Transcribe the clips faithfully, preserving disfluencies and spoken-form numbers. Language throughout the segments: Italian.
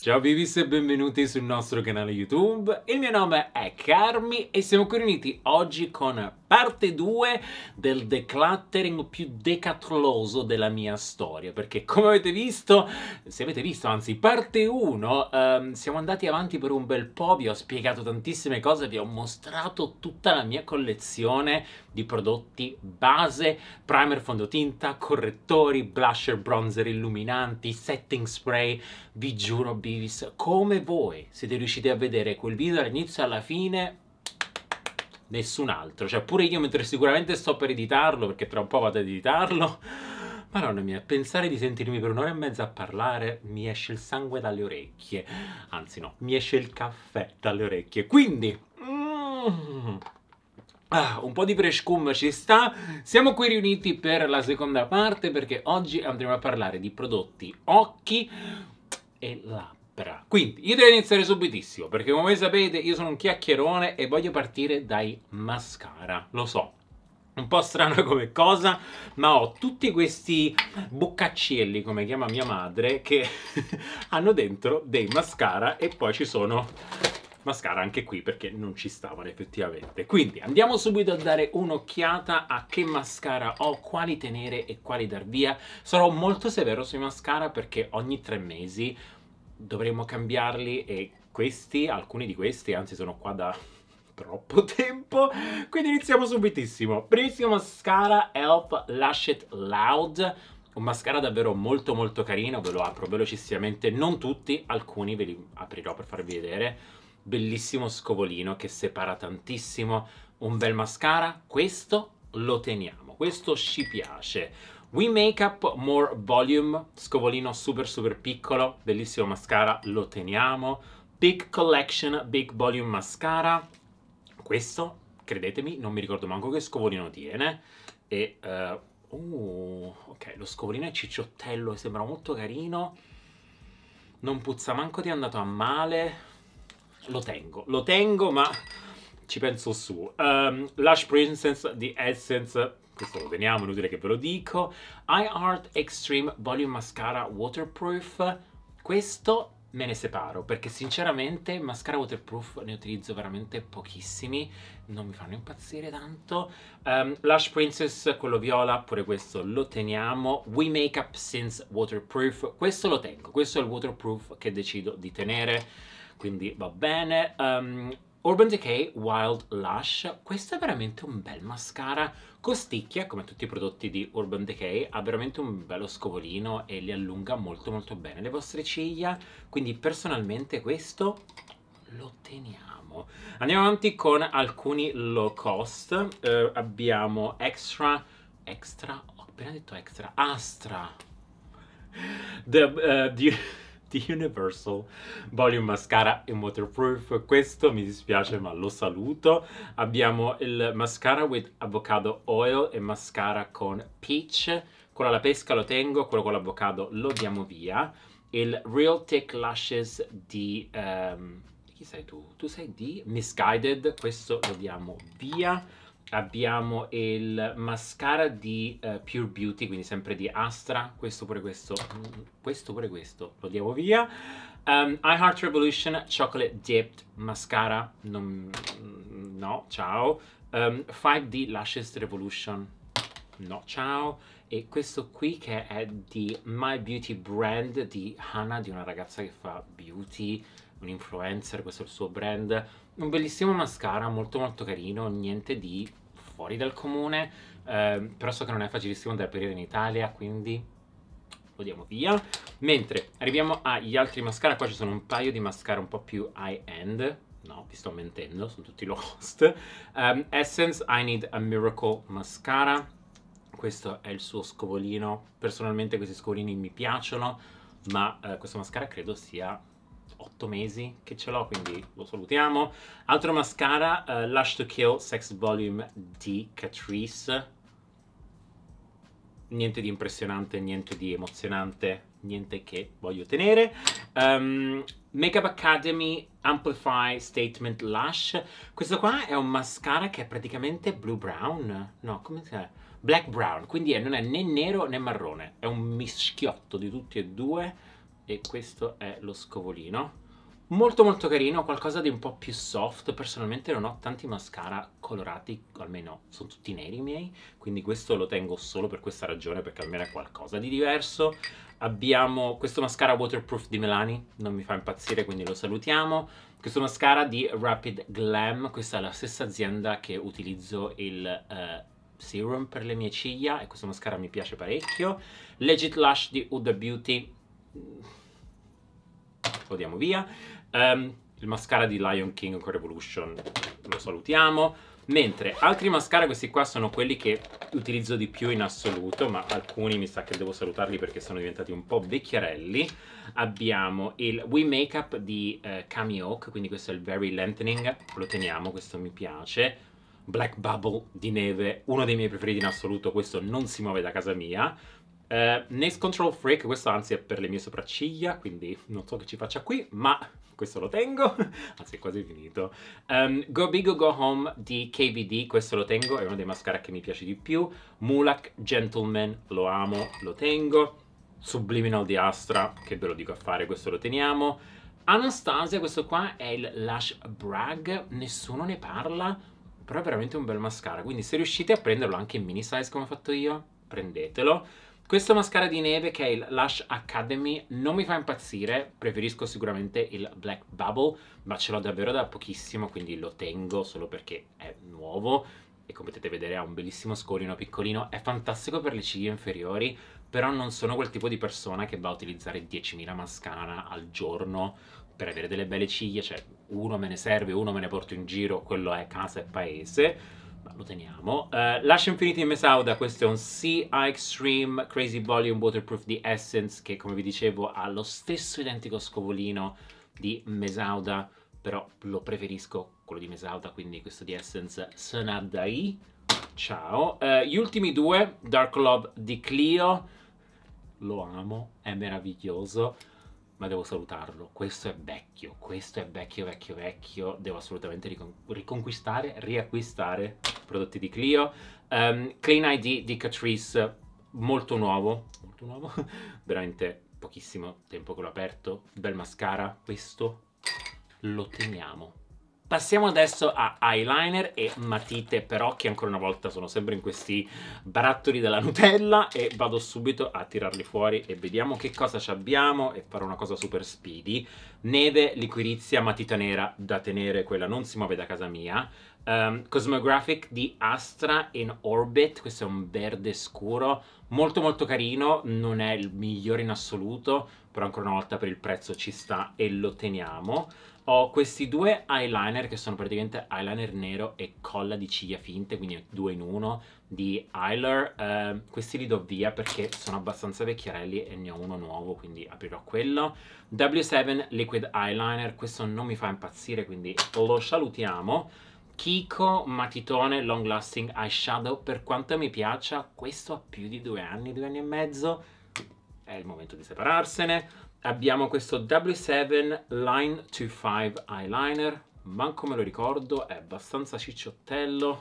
Ciao Bibis e benvenuti sul nostro canale YouTube. Il mio nome è Carmi e siamo qui riuniti oggi con parte due del decluttering più decatloso della mia storia, perché come avete visto, se avete visto anzi parte uno, ehm, siamo andati avanti per un bel po', vi ho spiegato tantissime cose, vi ho mostrato tutta la mia collezione di prodotti base, primer, fondotinta, correttori, blusher, bronzer, illuminanti, setting spray. Vi giuro Bibis, come voi siete riusciti a vedere quel video dall'inizio alla fine, nessun altro. Cioè pure io, mentre sicuramente sto per editarlo, perché tra un po' vado ad editarlo, madonna mia, pensare di sentirmi per un'ora e mezza a parlare, mi esce il sangue dalle orecchie. Anzi no, mi esce il caffè dalle orecchie. Quindi... Mm, Ah, un po' di preshkum ci sta. Siamo qui riuniti per la seconda parte perché oggi andremo a parlare di prodotti occhi e labbra. Quindi io devo iniziare subitissimo perché come voi sapete io sono un chiacchierone e voglio partire dai mascara. Lo so, un po' strano come cosa, ma ho tutti questi boccaccielli, come chiama mia madre, che hanno dentro dei mascara e poi ci sono... mascara anche qui perché non ci stavano effettivamente. Quindi andiamo subito a dare un'occhiata a che mascara ho, quali tenere e quali dar via. Sarò molto severo sui mascara perché ogni tre mesi dovremo cambiarli e questi, alcuni di questi, anzi sono qua da troppo tempo. Quindi iniziamo subitissimo. Primissimo mascara, e l f Lash It Loud. Un mascara davvero molto molto carino, ve lo apro velocissimamente, non tutti, alcuni ve li aprirò per farvi vedere. Bellissimo scovolino che separa tantissimo, un bel mascara, questo lo teniamo, questo ci piace. We Makeup More Volume, scovolino super super piccolo, bellissimo mascara, lo teniamo. Big Collection Big Volume Mascara, questo, credetemi, non mi ricordo manco che scovolino tiene. E, uh, uh, ok, lo scovolino è cicciottello e sembra molto carino, non puzza manco di andato a male. Lo tengo, lo tengo, ma ci penso su. Um, Lush Princess di Essence, questo lo teniamo, inutile che ve lo dico. iHeart Extreme Volume Mascara Waterproof, questo me ne separo, perché sinceramente mascara waterproof ne utilizzo veramente pochissimi, non mi fanno impazzire tanto. Um, Lush Princess, quello viola, pure questo lo teniamo. We Makeup Since Waterproof, questo lo tengo, questo è il waterproof che decido di tenere. Quindi va bene. um, Urban Decay Wild Lash, questo è veramente un bel mascara, costicchia come tutti i prodotti di Urban Decay, ha veramente un bello scovolino e li allunga molto molto bene le vostre ciglia, quindi personalmente questo lo teniamo. Andiamo avanti con alcuni low cost. uh, abbiamo Extra Extra, ho appena detto Extra Astra The, uh, the The Universal Volume Mascara in Waterproof, questo mi dispiace ma lo saluto. Abbiamo il mascara with avocado oil e mascara con peach, quello alla pesca lo tengo, quello con l'avocado lo diamo via. Il Real Thick Lashes di... Um, chi sei tu? Tu sei di Missguided, questo lo diamo via. Abbiamo il mascara di uh, Pure Beauty, quindi sempre di Astra, questo pure questo, questo pure questo, lo diamo via. Um, iHeart Revolution Chocolate Dipped Mascara, non, no, ciao. Um, cinque D Lashes Revolution, no, ciao. E questo qui che è di My Beauty Brand di Hannah, di una ragazza che fa beauty, un influencer, questo è il suo brand. Un bellissimo mascara, molto molto carino, niente di fuori dal comune, eh, però so che non è facilissimo da aprire in Italia, quindi lo diamo via. Mentre arriviamo agli altri mascara, qua ci sono un paio di mascara un po' più high-end, no, vi sto mentendo, sono tutti low cost. Um, Essence I Need a Miracle Mascara, questo è il suo scovolino, personalmente questi scovolini mi piacciono, ma eh, questo mascara credo sia... otto mesi che ce l'ho, quindi lo salutiamo. Altro mascara, uh, Lush to Kill Sex Volume di Catrice, niente di impressionante, niente di emozionante, niente che voglio tenere. um, Makeup Academy Amplify Statement Lash, questo qua è un mascara che è praticamente blue brown, no, come si chiama? Black brown, quindi è, non è né nero né marrone, è un mischiotto di tutti e due. e questo è lo scovolino. Molto molto carino, qualcosa di un po' più soft. Personalmente non ho tanti mascara colorati, almeno sono tutti neri i miei, quindi questo lo tengo solo per questa ragione, perché almeno è qualcosa di diverso. Abbiamo questo mascara waterproof di Milani, non mi fa impazzire, quindi lo salutiamo. Questo mascara di Rapid Glam, questa è la stessa azienda che utilizzo il uh, serum per le mie ciglia, e questo mascara mi piace parecchio. Legit Lush di Huda Beauty, lo diamo via. Um, il mascara di Lion King con Revolution lo salutiamo. Mentre altri mascara, questi qua sono quelli che utilizzo di più in assoluto, ma alcuni mi sa che devo salutarli perché sono diventati un po' vecchiarelli. Abbiamo il We Makeup di uh, Cami Oak, quindi questo è il Very Lengthening, lo teniamo, questo mi piace. Black Bubble di neve, uno dei miei preferiti in assoluto, questo non si muove da casa mia. Uh, Nails Control Freak, questo anzi è per le mie sopracciglia, quindi non so che ci faccia qui, ma questo lo tengo, anzi è quasi finito. Um, Go Big or Go Home di K V D, questo lo tengo, è uno dei mascara che mi piace di più. Mulak Gentleman, lo amo, lo tengo. Subliminal di Astra, che ve lo dico a fare, questo lo teniamo. Anastasia, questo qua è il Lash Brag, nessuno ne parla, però è veramente un bel mascara, quindi se riuscite a prenderlo anche in mini size come ho fatto io, prendetelo. Questo mascara di neve che è il Lush Academy non mi fa impazzire, preferisco sicuramente il Black Bubble, ma ce l'ho davvero da pochissimo, quindi lo tengo solo perché è nuovo e come potete vedere ha un bellissimo scolino piccolino, è fantastico per le ciglia inferiori, però non sono quel tipo di persona che va a utilizzare diecimila mascara al giorno per avere delle belle ciglia, cioè uno me ne serve, uno me ne porto in giro, quello è casa e paese. Ma lo teniamo. Uh, Lash Infinity Mesauda, questo è un Sea Extreme Crazy Volume Waterproof di Essence, che come vi dicevo ha lo stesso identico scovolino di Mesauda, però lo preferisco quello di Mesauda, quindi questo di Essence Sonadai. Ciao. Uh, gli ultimi due, Dark Love di Clio, lo amo, è meraviglioso, ma devo salutarlo, questo è vecchio, questo è vecchio, vecchio, vecchio, devo assolutamente ricon riconquistare, riacquistare prodotti di Clio. Um, Clean I D di Catrice, molto nuovo, molto nuovo, veramente pochissimo tempo che l'ho aperto, bel mascara, questo lo teniamo. Passiamo adesso a eyeliner e matite per occhi, ancora una volta sono sempre in questi barattoli della Nutella e vado subito a tirarli fuori e vediamo che cosa ci abbiamo e farò una cosa super speedy. Neve liquirizia matita nera da tenere, quella non si muove da casa mia. Um, Cosmographic di Astra in Orbit, questo è un verde scuro, molto molto carino, non è il migliore in assoluto, però ancora una volta per il prezzo ci sta e lo teniamo. Ho questi due eyeliner che sono praticamente eyeliner nero e colla di ciglia finte, quindi due in uno di Eyler. Uh, questi li do via perché sono abbastanza vecchiarelli e ne ho uno nuovo, quindi aprirò quello. W sette Liquid Eyeliner, questo non mi fa impazzire, quindi lo salutiamo. Kiko Matitone Long Lasting Eyeshadow, per quanto mi piaccia, questo ha più di due anni, due anni e mezzo, è il momento di separarsene. Abbiamo questo W sette Line venticinque Eyeliner, manco me lo ricordo, è abbastanza cicciottello,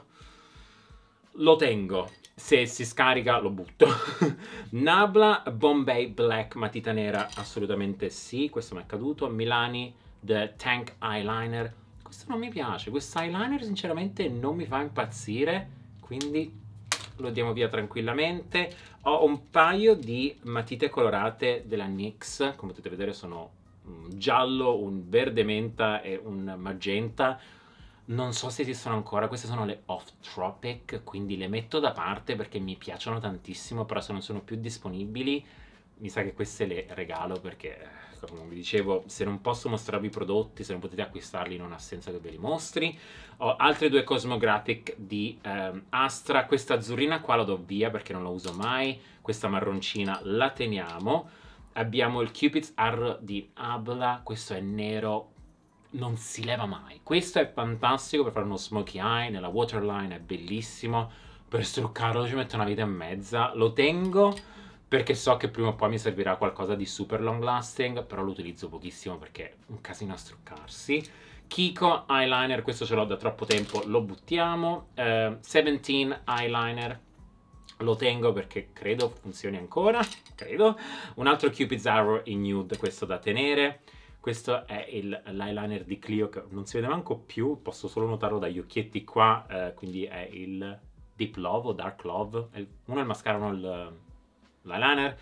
lo tengo, se si scarica lo butto. Nabla Bombay Black matita nera, assolutamente sì, questo mi è caduto. Milani The Tank Eyeliner, questo non mi piace, questo eyeliner sinceramente non mi fa impazzire, quindi lo diamo via tranquillamente. Ho un paio di matite colorate della N Y X, come potete vedere sono un giallo, un verde menta e un magenta. Non so se esistono ancora, queste sono le Off Tropic, quindi le metto da parte perché mi piacciono tantissimo, però se non sono più disponibili mi sa che queste le regalo perché, come vi dicevo, se non posso mostrarvi i prodotti, se non potete acquistarli, non ha senso che ve li mostri. Ho altre due Cosmographic di ehm, Astra, questa azzurrina qua la do via perché non la uso mai, questa marroncina la teniamo. Abbiamo il Cupid's Arrow di Abla, questo è nero, non si leva mai. Questo è fantastico per fare uno smokey eye, nella waterline è bellissimo, per struccarlo ci metto una vita e mezza, lo tengo perché so che prima o poi mi servirà qualcosa di super long lasting, però lo utilizzo pochissimo perché è un casino a struccarsi. Kiko Eyeliner, questo ce l'ho da troppo tempo, lo buttiamo. uh, diciassette Eyeliner, lo tengo perché credo funzioni ancora, credo. Un altro Cupid's Arrow in nude, questo da tenere. Questo è l'eyeliner di Clio che non si vede manco più, posso solo notarlo dagli occhietti qua, eh, quindi è il Deep Love o Dark Love. Uno è il mascara, uno è l'eyeliner.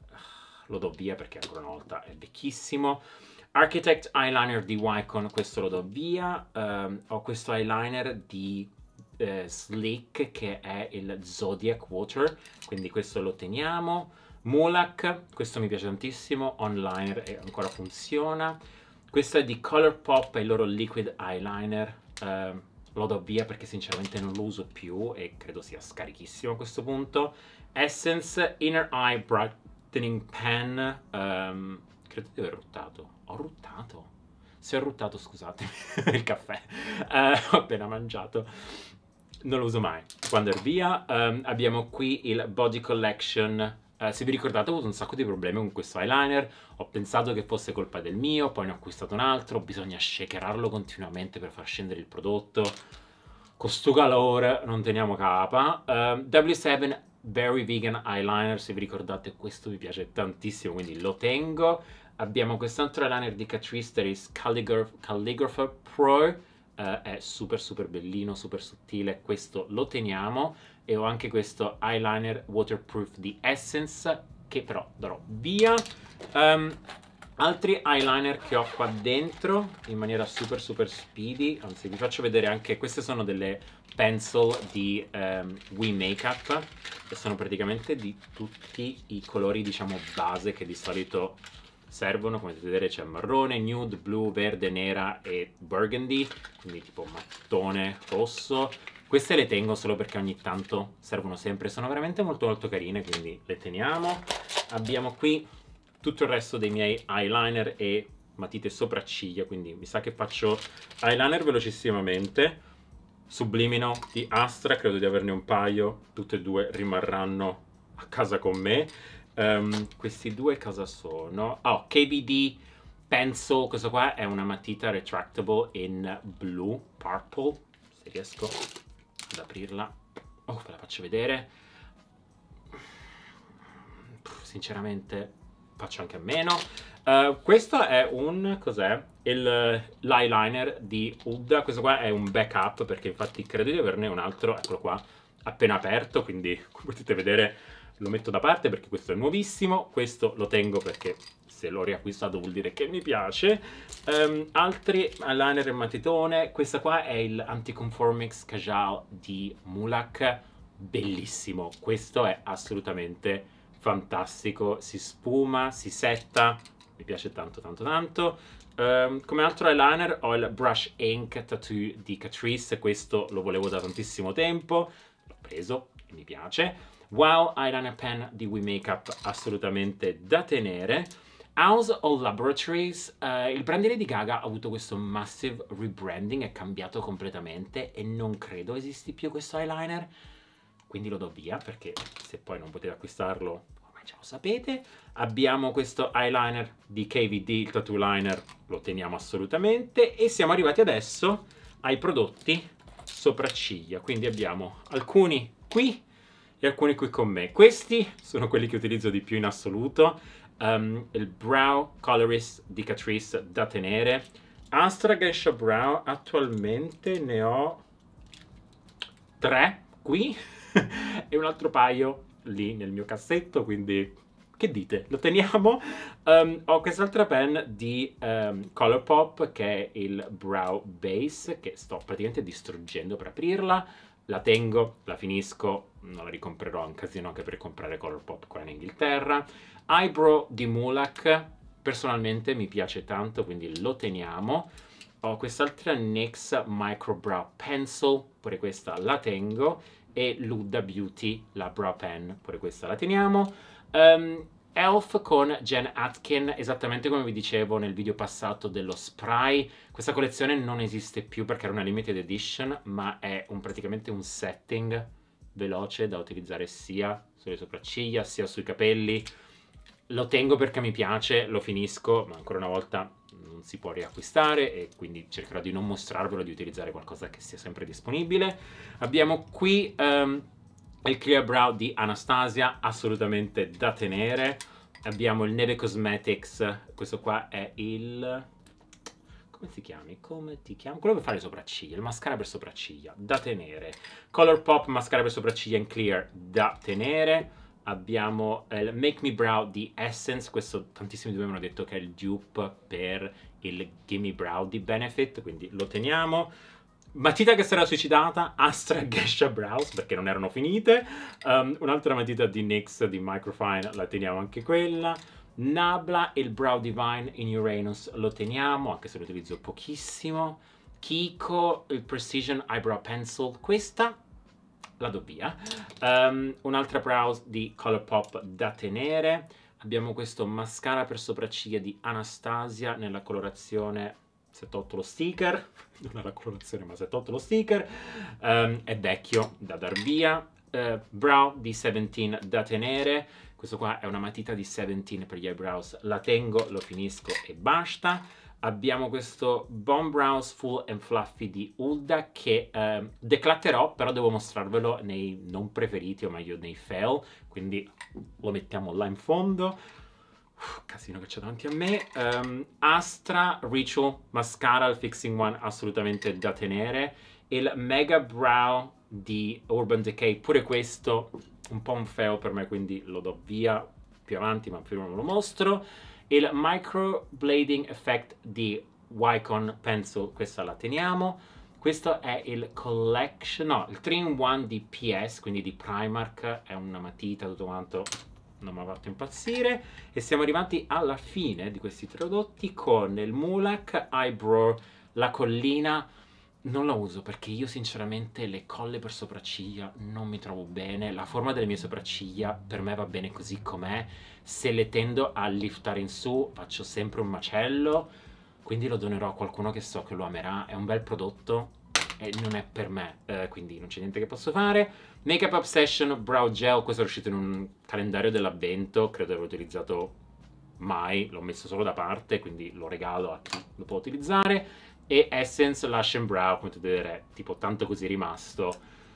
Lo do via perché ancora una volta è vecchissimo. Architect Eyeliner di Wycon, questo lo do via. Um, ho questo eyeliner di eh, Sleek che è il Zodiac Water, quindi questo lo teniamo. Mulac, questo mi piace tantissimo, onliner e ancora funziona. Questo è di Colourpop, è il loro liquid eyeliner. Uh, lo do via perché sinceramente non lo uso più e credo sia scarichissimo a questo punto. Essence Inner Eye Brightening Pen, um, credo di aver ruttato. Ho ruttato? Se ho ruttato, scusatemi, il caffè. Uh, ho appena mangiato. Non lo uso mai. Quando è via, um, abbiamo qui il Body Collection. Uh, se vi ricordate, ho avuto un sacco di problemi con questo eyeliner. Ho pensato che fosse colpa del mio, poi ne ho acquistato un altro. Bisogna shakerarlo continuamente per far scendere il prodotto. Con sto calore non teniamo capa. Uh, W sette Very Vegan Eyeliner, se vi ricordate questo mi piace tantissimo, quindi lo tengo. Abbiamo quest'altro eyeliner di Catrice Staris Calligraph Calligrapher Pro, uh, è super super bellino, super sottile, questo lo teniamo. E ho anche questo eyeliner waterproof di Essence, che però darò via. Um, altri eyeliner che ho qua dentro, in maniera super super speedy, anzi vi faccio vedere anche, queste sono delle pencil di um, We Makeup, che sono praticamente di tutti i colori, diciamo, base che di solito servono. Come potete vedere c'è marrone, nude, blu, verde, nera e burgundy, quindi tipo mattone, rosso. Queste le tengo solo perché ogni tanto servono sempre, sono veramente molto molto carine, quindi le teniamo. Abbiamo qui tutto il resto dei miei eyeliner e matite sopracciglia, quindi mi sa che faccio eyeliner velocissimamente. Sublimino di Astra, credo di averne un paio, tutte e due rimarranno a casa con me. Um, questi due cosa sono? Oh, K V D Pencil, questo qua è una matita retractable in blu, purple, se riesco ad aprirla. Oh, ve la faccio vedere. Sinceramente faccio anche a meno. Uh, questo è un, cos'è? L'eyeliner di Huda. Questo qua è un backup perché infatti credo di averne un altro, eccolo qua, appena aperto, quindi come potete vedere lo metto da parte perché questo è nuovissimo. Questo lo tengo perché se l'ho riacquistato vuol dire che mi piace. Um, altri eyeliner in matitone. Questa qua è il Anticonformix Kajal di Mulac, bellissimo. Questo è assolutamente fantastico, si spuma, si setta, mi piace tanto tanto tanto. Um, come altro eyeliner ho il Brush Ink Tattoo di Catrice, questo lo volevo da tantissimo tempo, l'ho preso e mi piace. Wow Eyeliner Pen di We Makeup, assolutamente da tenere. House of Laboratories, uh, il brand di Lady Gaga ha avuto questo massive rebranding, è cambiato completamente e non credo esisti più questo eyeliner, quindi lo do via perché se poi non potete acquistarlo ormai già lo sapete. Abbiamo questo eyeliner di K V D, il tattoo liner, lo teniamo assolutamente. E siamo arrivati adesso ai prodotti sopracciglia, quindi abbiamo alcuni qui e alcuni qui con me. Questi sono quelli che utilizzo di più in assoluto. Um, il Brow Colorist di Catrice da tenere. Astra Geisha Brow, attualmente ne ho tre qui e un altro paio lì nel mio cassetto, quindi che dite? Lo teniamo? Um, ho quest'altra pen di um, Colourpop che è il Brow Base, che sto praticamente distruggendo per aprirla. La tengo, la finisco, non la ricomprerò, un casino anche per comprare Colourpop qua in Inghilterra. Eyebrow di Mulac, personalmente mi piace tanto, quindi lo teniamo. Ho quest'altra N Y X Micro Brow Pencil, pure questa la tengo. E l'Huda Beauty, la Brow Pen, pure questa la teniamo. Um, Elf con Jen Atkin, esattamente come vi dicevo nel video passato dello spray. Questa collezione non esiste più perché era una limited edition, ma è un, praticamente un setting veloce da utilizzare sia sulle sopracciglia sia sui capelli. Lo tengo perché mi piace, lo finisco, ma ancora una volta non si può riacquistare e quindi cercherò di non mostrarvelo, di utilizzare qualcosa che sia sempre disponibile. Abbiamo qui um, il Clear Brow di Anastasia, assolutamente da tenere. Abbiamo il Neve Cosmetics, questo qua è il... come ti chiami? Come ti chiami? Quello per fare le sopracciglia, il mascara per sopracciglia, da tenere. Colourpop mascara per sopracciglia in clear, da tenere. Abbiamo il Make Me Brow di Essence, questo tantissimi di voi mi hanno detto che è il dupe per il Gimme Brow di Benefit, quindi lo teniamo. Matita che sarà suicidata, Astra Geisha Brows, perché non erano finite. Um, un'altra matita di N Y X di Microfine, la teniamo anche quella. Nabla, il Brow Divine in Uranus lo teniamo, anche se lo utilizzo pochissimo. Kiko, il Precision Eyebrow Pencil, questa la do via. Um, un'altra brows di Colourpop da tenere. Abbiamo questo mascara per sopracciglia di Anastasia nella colorazione settantotto lo sticker, non è la colorazione ma settantotto lo sticker. Um, è vecchio, da dar via. Uh, brow di Seventeen da tenere. Questo qua è una matita di Seventeen per gli eyebrows, la tengo, lo finisco e basta. Abbiamo questo Bone Brows Full and Fluffy di Ulda che eh, declatterò, però devo mostrarvelo nei non preferiti, o meglio nei fail, quindi lo mettiamo là in fondo. Uff, casino che c'è davanti a me. Um, Astra Ritual Mascara, il Fixing One, assolutamente da tenere. Il Mega Brow di Urban Decay, pure questo un po' un fail per me, quindi lo do via più avanti, ma prima non lo mostro. Il Microblading Effect di Wycon Pencil, questa la teniamo. Questo è il Collection, no, il tre in uno di P S, quindi di Primark, è una matita, tutto quanto non mi ha fatto impazzire. E siamo arrivati alla fine di questi prodotti con il Mulac Eyebrow, la collina. Non la uso perché io sinceramente le colle per sopracciglia non mi trovo bene, la forma delle mie sopracciglia per me va bene così com'è, se le tendo a liftare in su faccio sempre un macello, quindi lo donerò a qualcuno che so che lo amerà, è un bel prodotto e non è per me, eh, quindi non c'è niente che posso fare. Makeup Obsession Brow Gel, questo è uscito in un calendario dell'avvento, credo di aver utilizzato mai, l'ho messo solo da parte, quindi lo regalo a chi lo può utilizzare. E Essence Lash and Brow, come potete vedere, tipo tanto così è rimasto,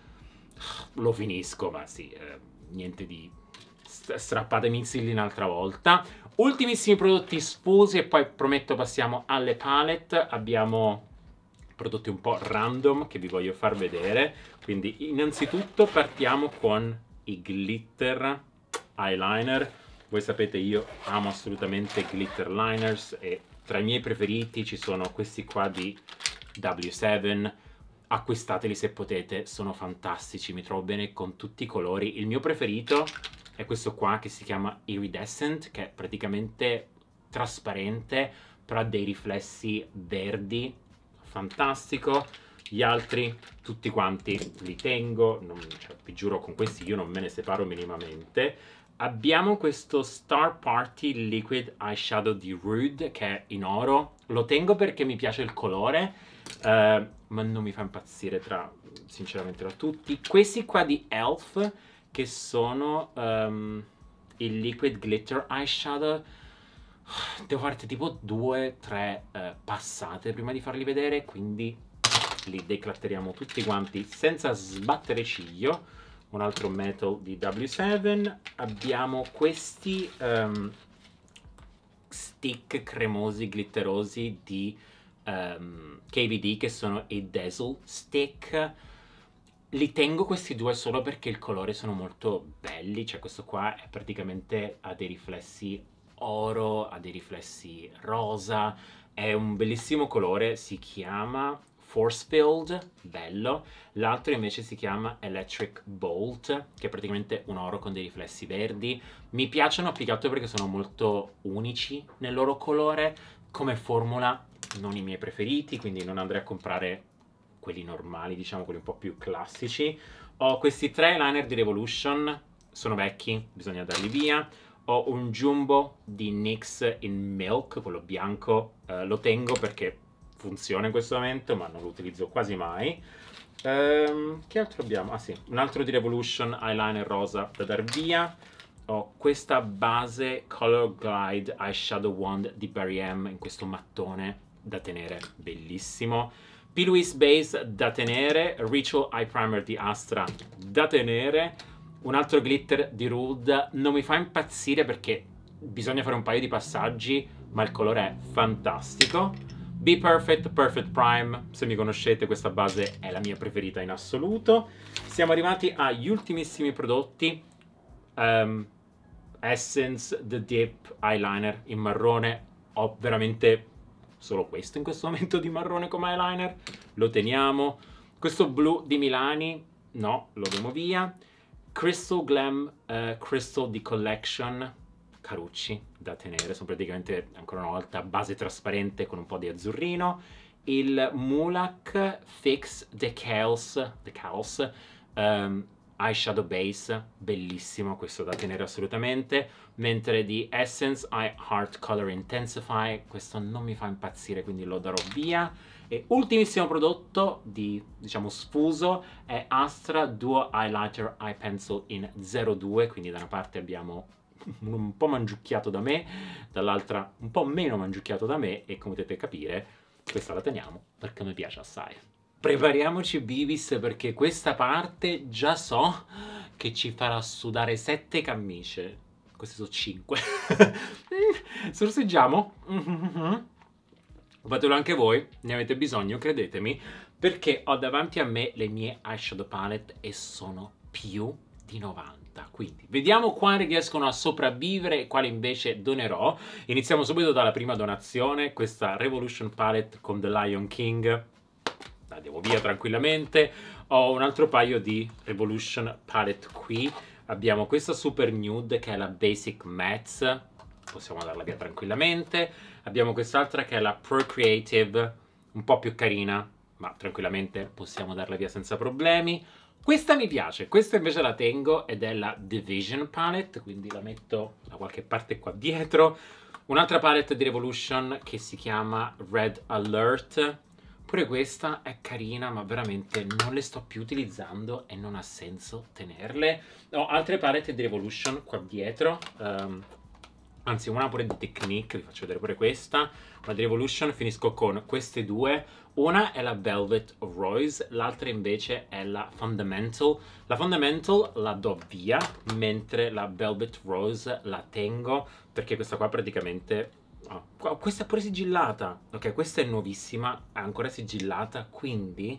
lo finisco, ma sì, eh, niente di strappatemi i zilli un'altra volta. Ultimissimi prodotti sfusi e poi prometto passiamo alle palette. Abbiamo prodotti un po' random che vi voglio far vedere, quindi innanzitutto partiamo con i glitter eyeliner. Voi sapete io amo assolutamente glitter liners e tra i miei preferiti ci sono questi qua di W sette, acquistateli se potete, sono fantastici, mi trovo bene con tutti i colori. Il mio preferito è questo qua che si chiama Iridescent, che è praticamente trasparente, però ha dei riflessi verdi, fantastico. Gli altri, tutti quanti, li tengo, non, cioè, vi giuro con questi io non me ne separo minimamente. Abbiamo questo Star Party Liquid Eyeshadow di Rude che è in oro, lo tengo perché mi piace il colore, eh, ma non mi fa impazzire tra, sinceramente, tra tutti. Questi qua di E L F che sono um, il Liquid Glitter Eyeshadow, devo farti tipo due tre eh, passate prima di farli vedere, quindi li declatteriamo tutti quanti senza sbattere ciglio. Un altro metal di W sette. Abbiamo questi um, stick cremosi glitterosi di um, K V D che sono i Dazzle Stick. Li tengo questi due solo perché il colore sono molto belli, cioè questo qua è praticamente ha dei riflessi oro, ha dei riflessi rosa, è un bellissimo colore, si chiama Force Filled, bello. L'altro invece si chiama Electric Bolt, che è praticamente un oro con dei riflessi verdi. Mi piacciono più che altro perché sono molto unici nel loro colore. Come formula non i miei preferiti, quindi non andrei a comprare quelli normali, diciamo quelli un po' più classici. Ho questi tre eyeliner di Revolution, sono vecchi, bisogna darli via. Ho un Jumbo di N Y X in Milk, quello bianco, eh, lo tengo perché funziona in questo momento, ma non lo utilizzo quasi mai. Um, che altro abbiamo? Ah sì, un altro di Revolution eyeliner rosa da dar via. Ho questa base Color Glide Eyeshadow Wand di Barry M in questo mattone da tenere, bellissimo. P. Louise Base da tenere, Ritual Eye Primer di Astra da tenere. Un altro glitter di Rude, non mi fa impazzire perché bisogna fare un paio di passaggi, ma il colore è fantastico. Be Perfect, Perfect Prime, se mi conoscete questa base è la mia preferita in assoluto. Siamo arrivati agli ultimissimi prodotti. Um, Essence The Dip Eyeliner in marrone. Ho veramente solo questo in questo momento di marrone come eyeliner. Lo teniamo. Questo blu di Milani, no, lo diamo via. Crystal Glam uh, Crystal di Collection, carucci da tenere, sono praticamente ancora una volta base trasparente con un po' di azzurrino. Il Mulac Fix Decals, Decals um, Eyeshadow Base, bellissimo, questo da tenere assolutamente. Mentre di Essence Eye Heart Color Intensify, questo non mi fa impazzire, quindi lo darò via. E ultimissimo prodotto di, diciamo, sfuso è Astra Duo Highlighter Eye Pencil in zero due, quindi da una parte abbiamo un po' mangiucchiato da me, dall'altra un po' meno mangiucchiato da me, e come potete capire questa la teniamo perché mi piace assai. Prepariamoci Bivis, perché questa parte già so che ci farà sudare sette camicie. Queste sono cinque. Sorseggiamo. Mm-hmm. Fatelo anche voi, ne avete bisogno, credetemi, perché ho davanti a me le mie eyeshadow palette e sono più di novanta. Quindi vediamo quali riescono a sopravvivere e quali invece donerò. Iniziamo subito dalla prima donazione, questa Revolution Palette con The Lion King. La devo via tranquillamente. Ho un altro paio di Revolution Palette qui. Abbiamo questa Super Nude che è la Basic Matte, possiamo darla via tranquillamente. Abbiamo quest'altra che è la Procreative, un po' più carina, ma tranquillamente possiamo darla via senza problemi. Questa mi piace, questa invece la tengo ed è la Division Palette, quindi la metto da qualche parte qua dietro. Un'altra palette di Revolution che si chiama Red Alert. Pure questa è carina, ma veramente non le sto più utilizzando e non ha senso tenerle. Ho altre palette di Revolution qua dietro, um, anzi una pure di Technique, vi faccio vedere pure questa. Una di Revolution, finisco con queste due. Una è la Velvet Rose, l'altra invece è la Fundamental. La Fundamental la do via, mentre la Velvet Rose la tengo, perché questa qua praticamente... Oh, questa è pure sigillata. Ok, questa è nuovissima, è ancora sigillata, quindi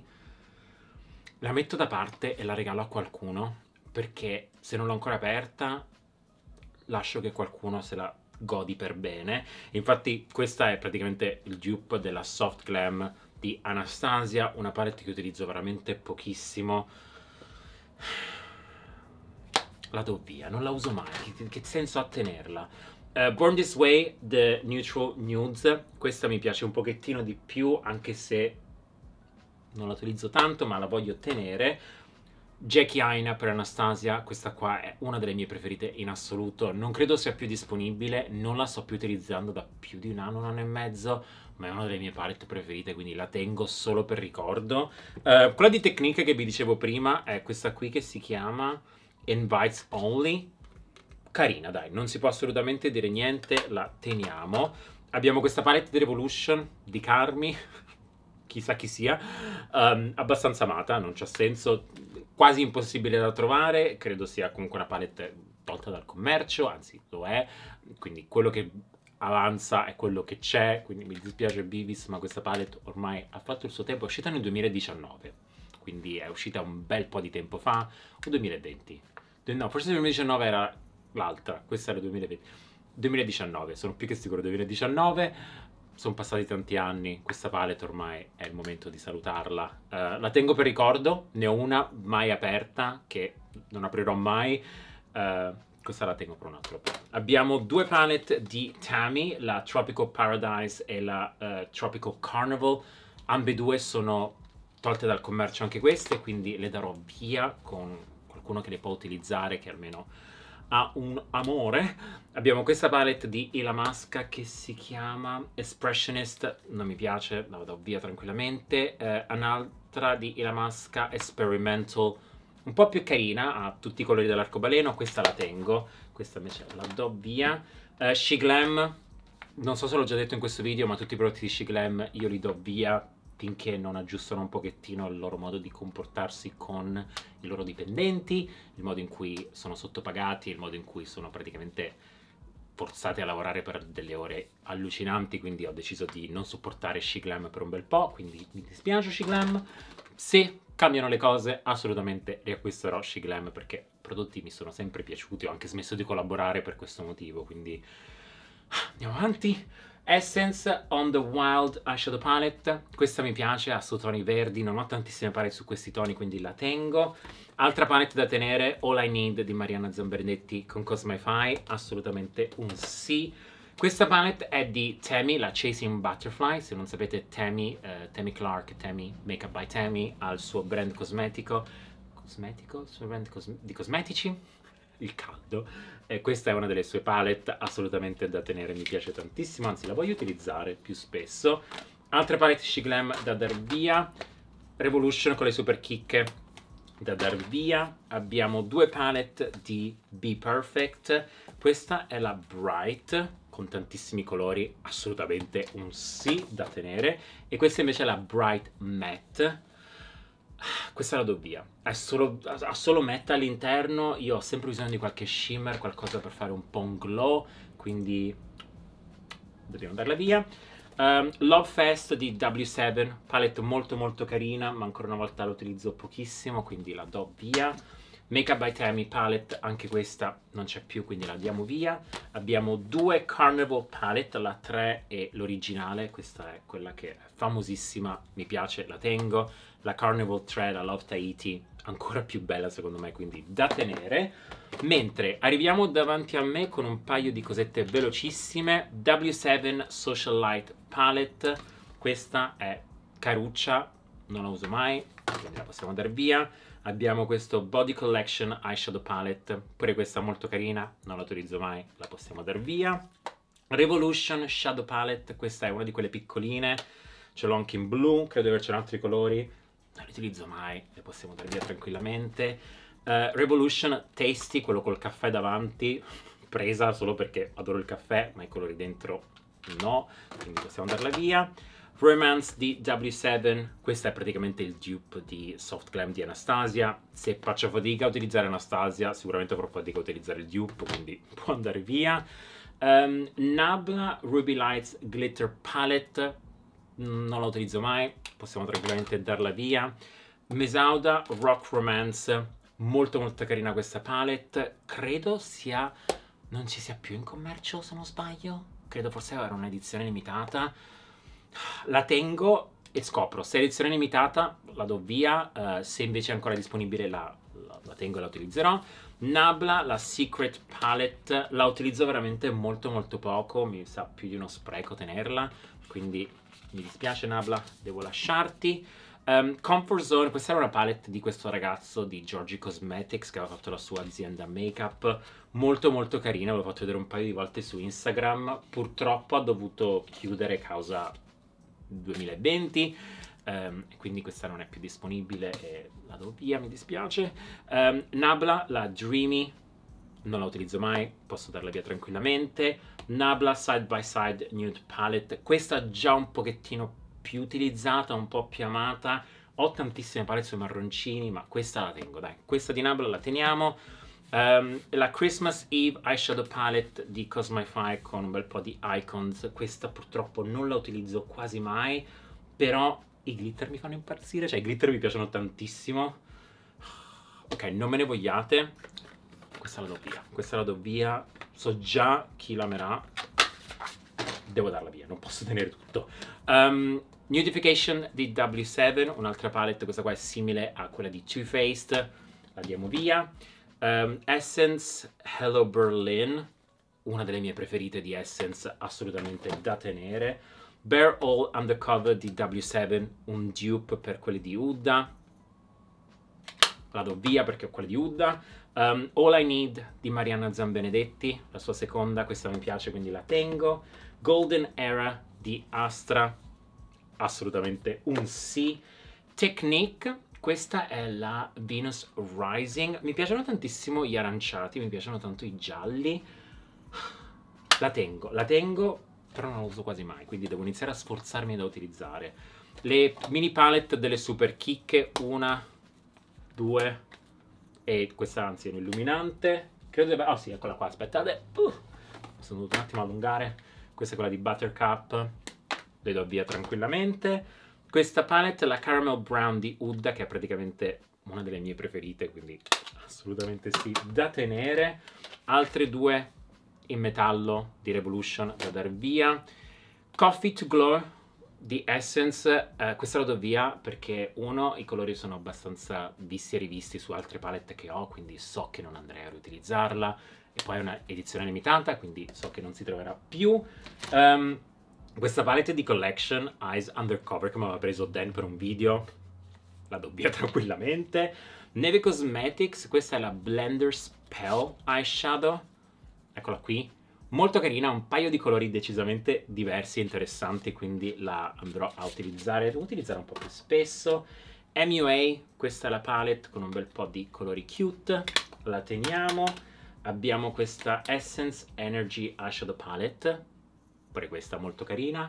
la metto da parte e la regalo a qualcuno, perché se non l'ho ancora aperta lascio che qualcuno se la godi per bene. Infatti questa è praticamente il dupe della Soft Glam di Anastasia, una palette che utilizzo veramente pochissimo. La do via, non la uso mai, che, che senso ha tenerla? Uh, Born This Way, The Neutral Nudes, questa mi piace un pochettino di più, anche se non la utilizzo tanto, ma la voglio tenere. Jackie Aina per Anastasia, questa qua è una delle mie preferite in assoluto, non credo sia più disponibile, non la sto più utilizzando da più di un anno, un anno e mezzo, ma è una delle mie palette preferite, quindi la tengo solo per ricordo. Uh, quella di Technique che vi dicevo prima è questa qui che si chiama Invites Only. Carina, dai, non si può assolutamente dire niente, la teniamo. Abbiamo questa palette di Revolution di Carmi, chissà chi sia, um, abbastanza amata, non c'ha senso, quasi impossibile da trovare, credo sia comunque una palette tolta dal commercio, anzi lo è, quindi quello che avanza è quello che c'è, quindi mi dispiace Bivis, ma questa palette ormai ha fatto il suo tempo, è uscita nel duemiladiciannove, quindi è uscita un bel po' di tempo fa, o duemilaventi, no, forse duemiladiciannove era... l'altra, questa era duemilaventi, duemiladiciannove, sono più che sicuro duemiladiciannove, sono passati tanti anni, questa palette ormai è il momento di salutarla. Uh, la tengo per ricordo, ne ho una mai aperta che non aprirò mai, uh, questa la tengo per un altro po'. Abbiamo due palette di Tammy, la Tropical Paradise e la uh, Tropical Carnival, ambedue sono tolte dal commercio anche queste, quindi le darò via con qualcuno che le può utilizzare, che almeno ha un amore. Abbiamo questa palette di Illamasqua che si chiama Expressionist, non mi piace, la vado via tranquillamente. Eh, un'altra di Illamasqua Experimental, un po' più carina, ha tutti i colori dell'arcobaleno, questa la tengo, questa invece la do via. Eh, She Glam, non so se l'ho già detto in questo video, ma tutti i prodotti di She Glam io li do via finché non aggiustano un pochettino il loro modo di comportarsi con i loro dipendenti, il modo in cui sono sottopagati, il modo in cui sono praticamente forzati a lavorare per delle ore allucinanti, quindi ho deciso di non supportare SheGlam per un bel po', quindi mi dispiace SheGlam. Se cambiano le cose, assolutamente riacquisterò SheGlam, perché i prodotti mi sono sempre piaciuti, ho anche smesso di collaborare per questo motivo, quindi andiamo avanti. Essence On The Wild Eyeshadow Palette, questa mi piace, ha su toni verdi, non ho tantissime palette su questi toni, quindi la tengo. Altra palette da tenere, All I Need di Marianna Zambernetti con Cosmify, assolutamente un sì. Questa palette è di Temi, la Chasing Butterfly. Se non sapete, Temi, eh, Temi Clark, Temi Makeup by Temi, ha il suo brand cosmetico, cosmetico? Il suo brand cos di cosmetici? Il caldo. E questa è una delle sue palette assolutamente da tenere, mi piace tantissimo, anzi la voglio utilizzare più spesso. Altre palette SheGlam da dar via, Revolution con le super chicche da dar via. Abbiamo due palette di Be Perfect, questa è la Bright con tantissimi colori, assolutamente un sì da tenere, e questa invece è la Bright Matte. Questa la do via, è solo, ha solo matte all'interno, io ho sempre bisogno di qualche shimmer, qualcosa per fare un po' un glow, quindi dobbiamo darla via. Um, Love Fest di W sette, palette molto molto carina, ma ancora una volta la utilizzo pochissimo, quindi la do via. Makeup by Temi palette, anche questa non c'è più, quindi la diamo via. Abbiamo due Carnival palette, la tre e l'originale, questa è quella che è famosissima, mi piace, la tengo. La Carnival tre, la Love Tahiti, ancora più bella secondo me, quindi da tenere. Mentre arriviamo davanti a me con un paio di cosette velocissime, W sette Socialite palette, questa è caruccia, non la uso mai, quindi la possiamo dar via. Abbiamo questo Body Collection Eyeshadow Palette, pure questa molto carina, non la utilizzo mai, la possiamo dar via. Revolution Shadow Palette, questa è una di quelle piccoline, ce l'ho anche in blu, credo di avercene altri colori, non li utilizzo mai, le possiamo dar via tranquillamente. Uh, Revolution Tasty, quello col caffè davanti, presa solo perché adoro il caffè, ma i colori dentro no, quindi possiamo darla via. Romance di W sette, questa è praticamente il dupe di Soft Glam di Anastasia. Se faccio fatica a utilizzare Anastasia, sicuramente avrò fatica a utilizzare il dupe, quindi può andare via. Um, Nabla Ruby Lights Glitter Palette, non la utilizzo mai, possiamo tranquillamente darla via. Mesauda Rock Romance, molto molto carina questa palette, credo sia, non ci sia più in commercio se non sbaglio, credo forse era un'edizione limitata. La tengo e scopro, se è edizione limitata la do via, uh, se invece è ancora disponibile la, la, la tengo e la utilizzerò. Nabla, la Secret Palette, la utilizzo veramente molto molto poco, mi sa più di uno spreco tenerla, quindi mi dispiace Nabla, devo lasciarti. Um, Comfort Zone, questa era una palette di questo ragazzo di Giorgi Cosmetics che aveva fatto la sua azienda make-up, molto molto carina, l'ho fatto vedere un paio di volte su Instagram, purtroppo ha dovuto chiudere causa duemilaventi, um, quindi questa non è più disponibile e la do via, mi dispiace. Um, Nabla, la Dreamy, non la utilizzo mai, posso darla via tranquillamente. Nabla Side by Side Nude Palette, questa già un pochettino più utilizzata, un po' più amata. Ho tantissime palette sui marroncini, ma questa la tengo, dai. Questa di Nabla la teniamo. Um, la Christmas Eve Eyeshadow Palette di Cosmify con un bel po' di icons. Questa purtroppo non la utilizzo quasi mai, però i glitter mi fanno impazzire, cioè i glitter mi piacciono tantissimo. Ok, non me ne vogliate. Questa la do via, questa la do via. So già chi l'amerà. Devo darla via, non posso tenere tutto. Um, Nudification di W sette, un'altra palette, questa qua è simile a quella di Too Faced, la diamo via. Um, Essence Hello Berlin, una delle mie preferite di Essence, assolutamente da tenere. Bare All Undercover di W sette, un dupe per quelli di Huda, la do via perché ho quelle di Huda. Um, All I Need di Marianna Zambenedetti, la sua seconda, questa mi piace quindi la tengo. Golden Era di Astra, assolutamente un sì. Technique, questa è la Venus Rising, mi piacciono tantissimo gli aranciati, mi piacciono tanto i gialli, la tengo, la tengo, però non la uso quasi mai, quindi devo iniziare a sforzarmi da utilizzare. le mini palette delle super chicche, una, due, e questa anzi è un illuminante, credo debba, oh sì, eccola qua, aspettate, uh, sono dovuto un attimo allungare, questa è quella di Buttercup, le do via tranquillamente, questa palette è la Caramel Brown di Huda, che è praticamente una delle mie preferite, quindi assolutamente sì, da tenere, altre due in metallo di Revolution da dar via, Coffee to Glow di Essence, eh, questa la do via perché uno, i colori sono abbastanza visti e rivisti su altre palette che ho, quindi so che non andrei a riutilizzarla, e poi è una edizione limitata, quindi so che non si troverà più. Um, questa palette di Collection, Eyes Undercover, che mi aveva preso Dan per un video, la do via tranquillamente. Neve Cosmetics, questa è la Blender Spell Eyeshadow, eccola qui. Molto carina, un paio di colori decisamente diversi e interessanti, quindi la andrò a utilizzare, devo utilizzare un po' più spesso. M U A, questa è la palette con un bel po' di colori cute, la teniamo. Abbiamo questa Essence Energy Eyeshadow Palette, pure questa molto carina.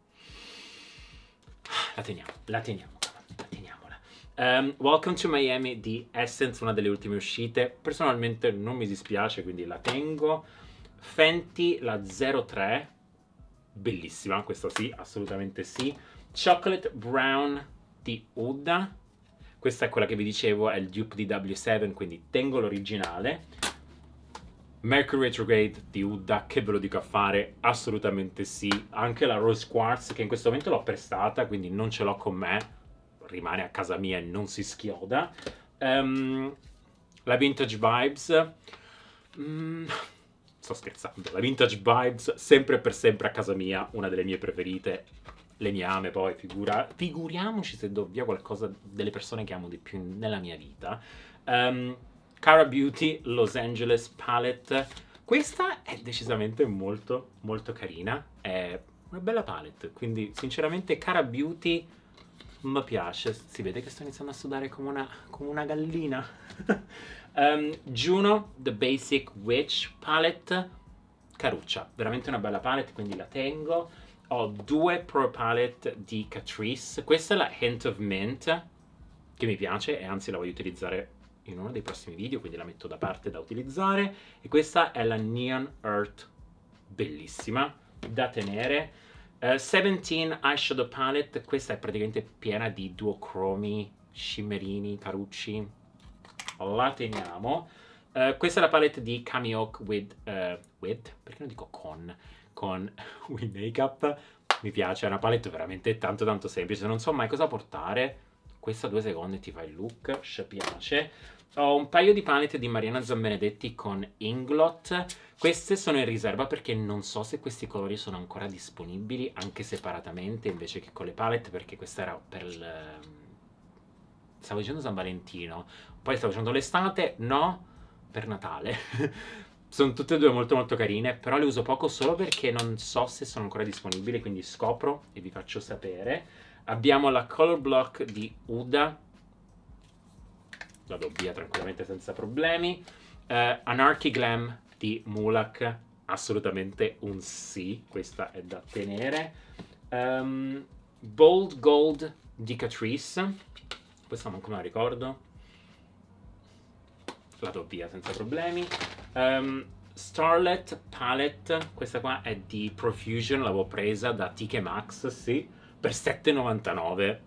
La teniamo, la teniamo, la teniamola. Um, Welcome to Miami di Essence, una delle ultime uscite. Personalmente non mi dispiace, quindi la tengo. Fenty, la zero tre, bellissima, questa sì, assolutamente sì. Chocolate Brown di Huda, questa è quella che vi dicevo, è il dupe di W sette, quindi tengo l'originale. Mercury Retrograde di Huda, che ve lo dico a fare, assolutamente sì. Anche la Rose Quartz, che in questo momento l'ho prestata, quindi non ce l'ho con me, rimane a casa mia e non si schioda. Um, la Vintage Vibes, mm, sto scherzando, la Vintage Vibes, sempre e per sempre a casa mia, una delle mie preferite, le mie ame poi, figura, figuriamoci se do via qualcosa delle persone che amo di più nella mia vita. Um, Cara Beauty Los Angeles Palette, questa è decisamente molto molto carina, è una bella palette, quindi sinceramente Cara Beauty mi piace, si vede che sto iniziando a sudare come una, come una gallina. um, Juno The Basic Witch Palette, caruccia, veramente una bella palette, quindi la tengo. Ho due Pro Palette di Catrice, questa è la Hint of Mint, che mi piace e anzi la voglio utilizzare in uno dei prossimi video, quindi la metto da parte da utilizzare. E questa è la Neon Earth, bellissima, da tenere. Uh, diciassette Eyeshadow Palette, questa è praticamente piena di duocromi, shimmerini, carucci, la teniamo. Uh, questa è la palette di Cameo with, uh, with, perché non dico con, con With Makeup, mi piace, è una palette veramente tanto tanto semplice, non so mai cosa portare, questa due secondi ti fa il look, ci piace. Ho un paio di palette di Mariana Zambenedetti con Inglot, queste sono in riserva perché non so se questi colori sono ancora disponibili anche separatamente invece che con le palette, perché questa era per il... stavo dicendo San Valentino, poi stavo dicendo l'estate, no, per Natale. Sono tutte e due molto molto carine, però le uso poco solo perché non so se sono ancora disponibili, quindi scopro e vi faccio sapere. Abbiamo la Color Block di Huda, la do via tranquillamente senza problemi. uh, Anarchy Glam di Mulak, assolutamente un sì, questa è da tenere. um, Bold Gold di Catrice, questa manco me la ricordo, la do via senza problemi. um, Starlet Palette, questa qua è di Profusion, l'avevo presa da T K Maxx, sì, per sette e novantanove.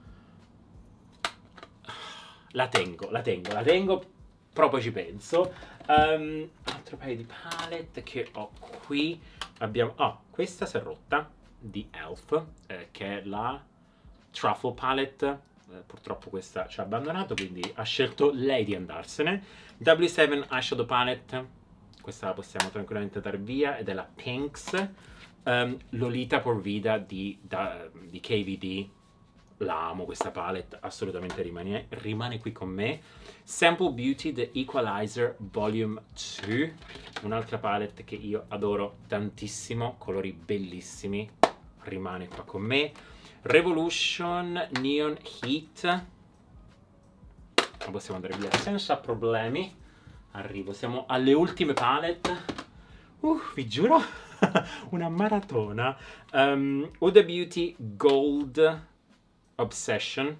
La tengo, la tengo, la tengo, proprio ci penso. Um, altro paio di palette che ho qui. Abbiamo, oh, questa si è rotta, di Elf, eh, che è la Truffle Palette. Eh, purtroppo questa ci ha abbandonato, quindi ha scelto lei di andarsene. W sette Eyeshadow Palette, questa la possiamo tranquillamente dar via, ed è la Pinks. Um, Lolita Por Vida di, da, di K V D, la amo questa palette, assolutamente rimane, rimane qui con me. Sample Beauty The Equalizer Volume due, un'altra palette che io adoro tantissimo, colori bellissimi, rimane qua con me. Revolution Neon Heat, la possiamo andare via senza problemi. Arrivo, siamo alle ultime palette, uh, vi giuro una maratona. um, Huda Beauty Gold Obsession,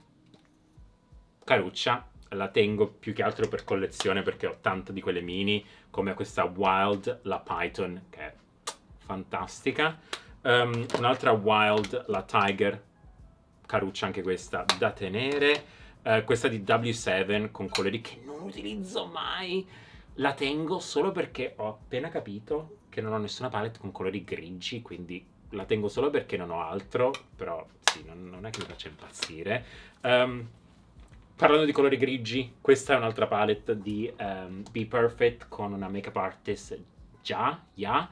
caruccia, la tengo più che altro per collezione perché ho tante di quelle mini, come questa Wild, la Python, che è fantastica. Um, un'altra Wild, la Tiger, caruccia anche questa, da tenere. Uh, questa di W sette con colori che non utilizzo mai, la tengo solo perché ho appena capito che non ho nessuna palette con colori grigi, quindi la tengo solo perché non ho altro, però sì, non, non è che mi faccia impazzire. Um, parlando di colori grigi, questa è un'altra palette di um, Be Perfect con una makeup artist già, yeah.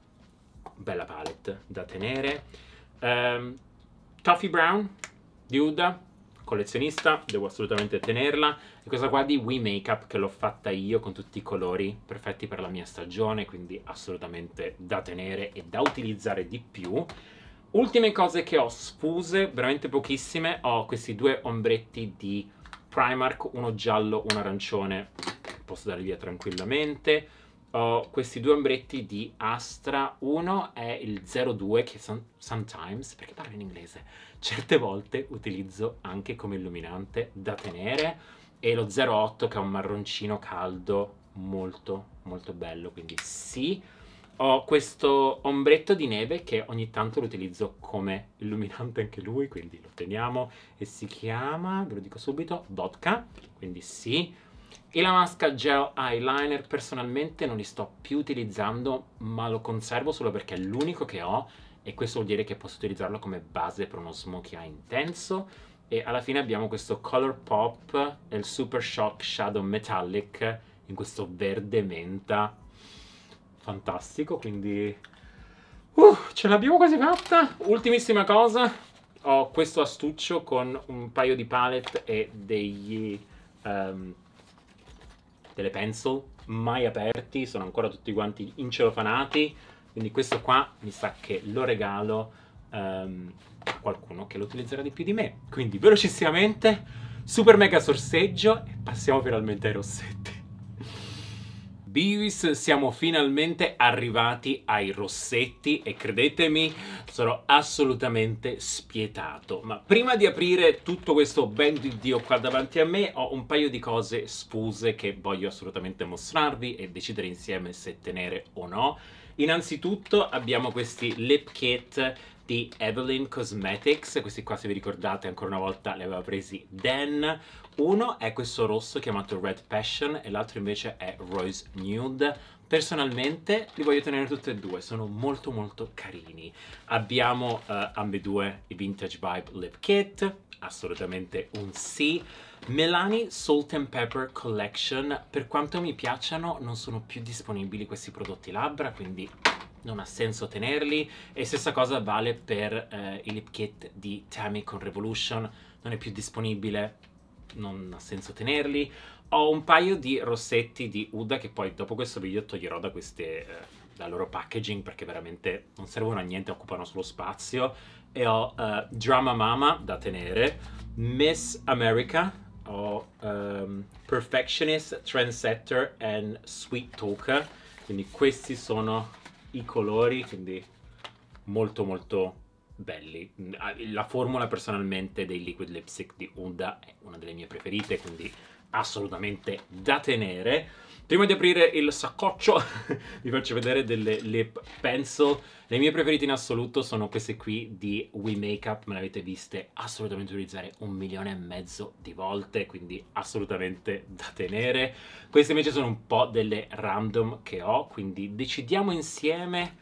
Bella palette da tenere. Um, Toffee Brown di Huda, collezionista, devo assolutamente tenerla. E questa qua di We Makeup che l'ho fatta io con tutti i colori perfetti per la mia stagione, quindi assolutamente da tenere e da utilizzare di più. Ultime cose che ho sfuse, veramente pochissime, ho questi due ombretti di Primark, uno giallo, uno arancione, posso dare via tranquillamente. Ho questi due ombretti di Astra, uno è il zero due che son, sometimes, perché parlo in inglese, certe volte utilizzo anche come illuminante da tenere, e lo zero otto che è un marroncino caldo molto molto bello, quindi sì. Ho questo ombretto di neve che ogni tanto lo utilizzo come illuminante anche lui, quindi lo teniamo, e si chiama, ve lo dico subito, Vodka, quindi sì. E la maschera gel eyeliner personalmente non li sto più utilizzando, ma lo conservo solo perché è l'unico che ho, e questo vuol dire che posso utilizzarlo come base per uno smokey eye intenso. E alla fine abbiamo questo Colourpop e il Super Shock Shadow Metallic in questo verde menta fantastico, quindi uh, ce l'abbiamo quasi fatta. Ultimissima cosa, ho questo astuccio con un paio di palette e degli um, delle pencil mai aperti, sono ancora tutti quanti incelofanati, quindi questo qua mi sa che lo regalo um, a qualcuno che lo utilizzerà di più di me. Quindi velocissimamente, super mega sorseggio, e passiamo finalmente ai rossetti. Bis, siamo finalmente arrivati ai rossetti e credetemi, sono assolutamente spietato. Ma prima di aprire tutto questo ben di Dio qua davanti a me, ho un paio di cose sfuse che voglio assolutamente mostrarvi e decidere insieme se tenere o no. Innanzitutto abbiamo questi lip kit di Evelyn Cosmetics, questi qua, se vi ricordate, ancora una volta li aveva presi Dan. Uno è questo rosso chiamato Red Passion e l'altro invece è Rose Nude. Personalmente li voglio tenere tutti e due, sono molto molto carini. Abbiamo uh, ambedue i Vintage Vibe Lip Kit, assolutamente un sì. Milani Salt and Pepper Collection, per quanto mi piacciono non sono più disponibili questi prodotti labbra, quindi non ha senso tenerli. E stessa cosa vale per eh, i lip kit di Tammy con Revolution, non è più disponibile, non ha senso tenerli. Ho un paio di rossetti di Huda che poi dopo questo video toglierò da queste eh, dal loro packaging perché veramente non servono a niente, occupano solo spazio. E ho uh, Drama Mama da tenere, Miss America, ho um, Perfectionist, Trendsetter and Sweet Talker, quindi questi sono i colori, quindi molto molto belli. La formula personalmente dei liquid lipstick di Huda è una delle mie preferite, quindi assolutamente da tenere. Prima di aprire il saccoccio vi faccio vedere delle lip pencil. Le mie preferite in assoluto sono queste qui di We Makeup, me le avete viste assolutamente utilizzare un milione e mezzo di volte, quindi assolutamente da tenere. Queste invece sono un po' delle random che ho, quindi decidiamo insieme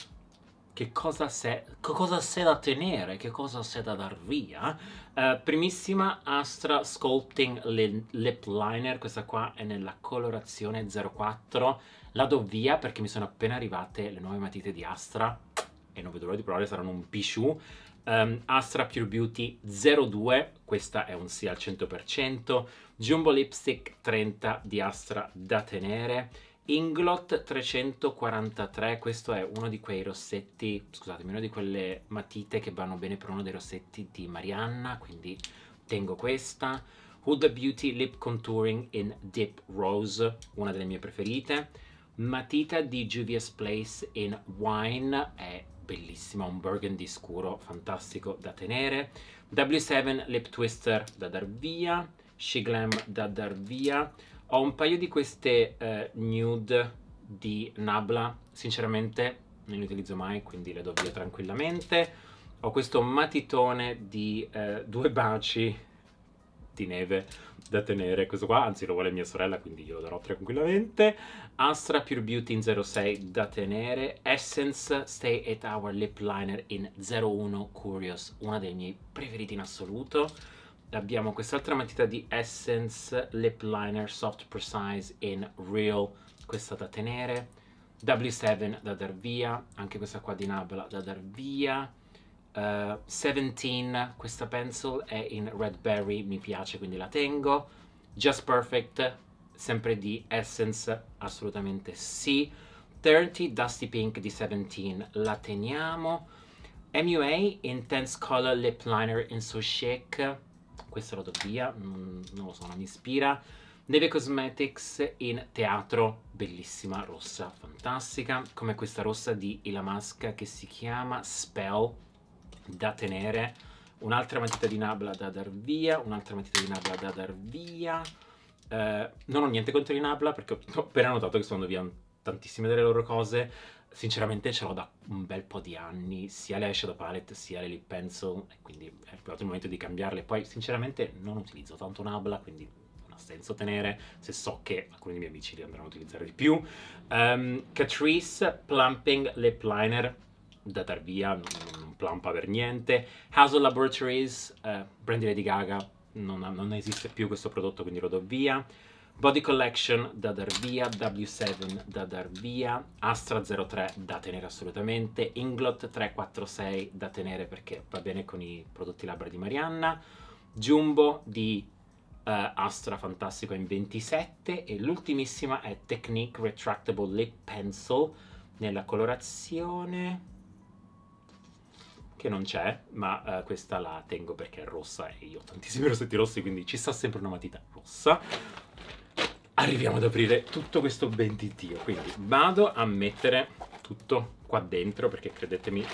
che cosa c'è, che cosa c'è da tenere, che cosa c'è da dar via. Uh, primissima Astra Sculpting Lip Liner, questa qua è nella colorazione zero quattro. La do via perché mi sono appena arrivate le nuove matite di Astra e non vedo l'ora di provare, saranno un pisciù. Um, Astra Pure Beauty zero due, questa è un sì al cento per cento. Jumbo Lipstick trenta di Astra da tenere. Inglot trecentoquarantatré, questo è uno di quei rossetti, scusatemi, una di quelle matite che vanno bene per uno dei rossetti di Marianna, quindi tengo questa. Huda Beauty Lip Contouring in Deep Rose, una delle mie preferite. Matita di Juvia's Place in Wine, è bellissima, un burgundy scuro, fantastico da tenere. W sette Lip Twister da dar via, She Glam da dar via. Ho un paio di queste eh, nude di Nabla, sinceramente non le utilizzo mai, quindi le do via tranquillamente. Ho questo matitone di eh, due baci di neve da tenere, questo qua anzi lo vuole mia sorella, quindi glielo darò tranquillamente. Astra Pure Beauty in zero sei da tenere, Essence Stay eight Hour Lip Liner in zero uno Curious, una dei miei preferiti in assoluto. Abbiamo quest'altra matita di Essence Lip Liner Soft Precise in Real, questa da tenere. W sette da dar via, anche questa qua di Nabla da dar via. Uh, diciassette, questa pencil è in Red Berry, mi piace quindi la tengo. Just Perfect, sempre di Essence, assolutamente sì. trenta Dusty Pink di diciassette, la teniamo. M U A Intense Color Lip Liner in So Chic, questo lo do via, non, non lo so, non mi ispira. Neve Cosmetics in Teatro, bellissima, rossa, fantastica, come questa rossa di Illamasqua che si chiama Spell, da tenere. Un'altra matita di Nabla da dar via, un'altra matita di Nabla da dar via. Uh, non ho niente contro i Nabla perché ho appena notato che sto andando via tantissime delle loro cose. Sinceramente ce l'ho da un bel po' di anni, sia le eyeshadow palette sia le lip pencil, e quindi è arrivato il momento di cambiarle. Poi sinceramente non utilizzo tanto Nabla, quindi non ha senso tenere, se so che alcuni dei miei amici li andranno a utilizzare di più. Um, Catrice Plumping Lip Liner da dar via, non, non plumpa per niente. Hazel Laboratories, uh, brand di Lady Gaga, non, non esiste più questo prodotto, quindi lo do via. Body Collection da dar via, W sette da dar via, Astra zero tre da tenere assolutamente, Inglot tre quattro sei da tenere perché va bene con i prodotti labbra di Marianna, Jumbo di uh, Astra, fantastico, in ventisette, e l'ultimissima è Technique Retractable Lip Pencil nella colorazione che non c'è, ma uh, questa la tengo perché è rossa e io ho tantissimi rossetti rossi, quindi ci sta sempre una matita rossa. Arriviamo ad aprire tutto questo benditio, quindi vado a mettere tutto qua dentro perché credetemi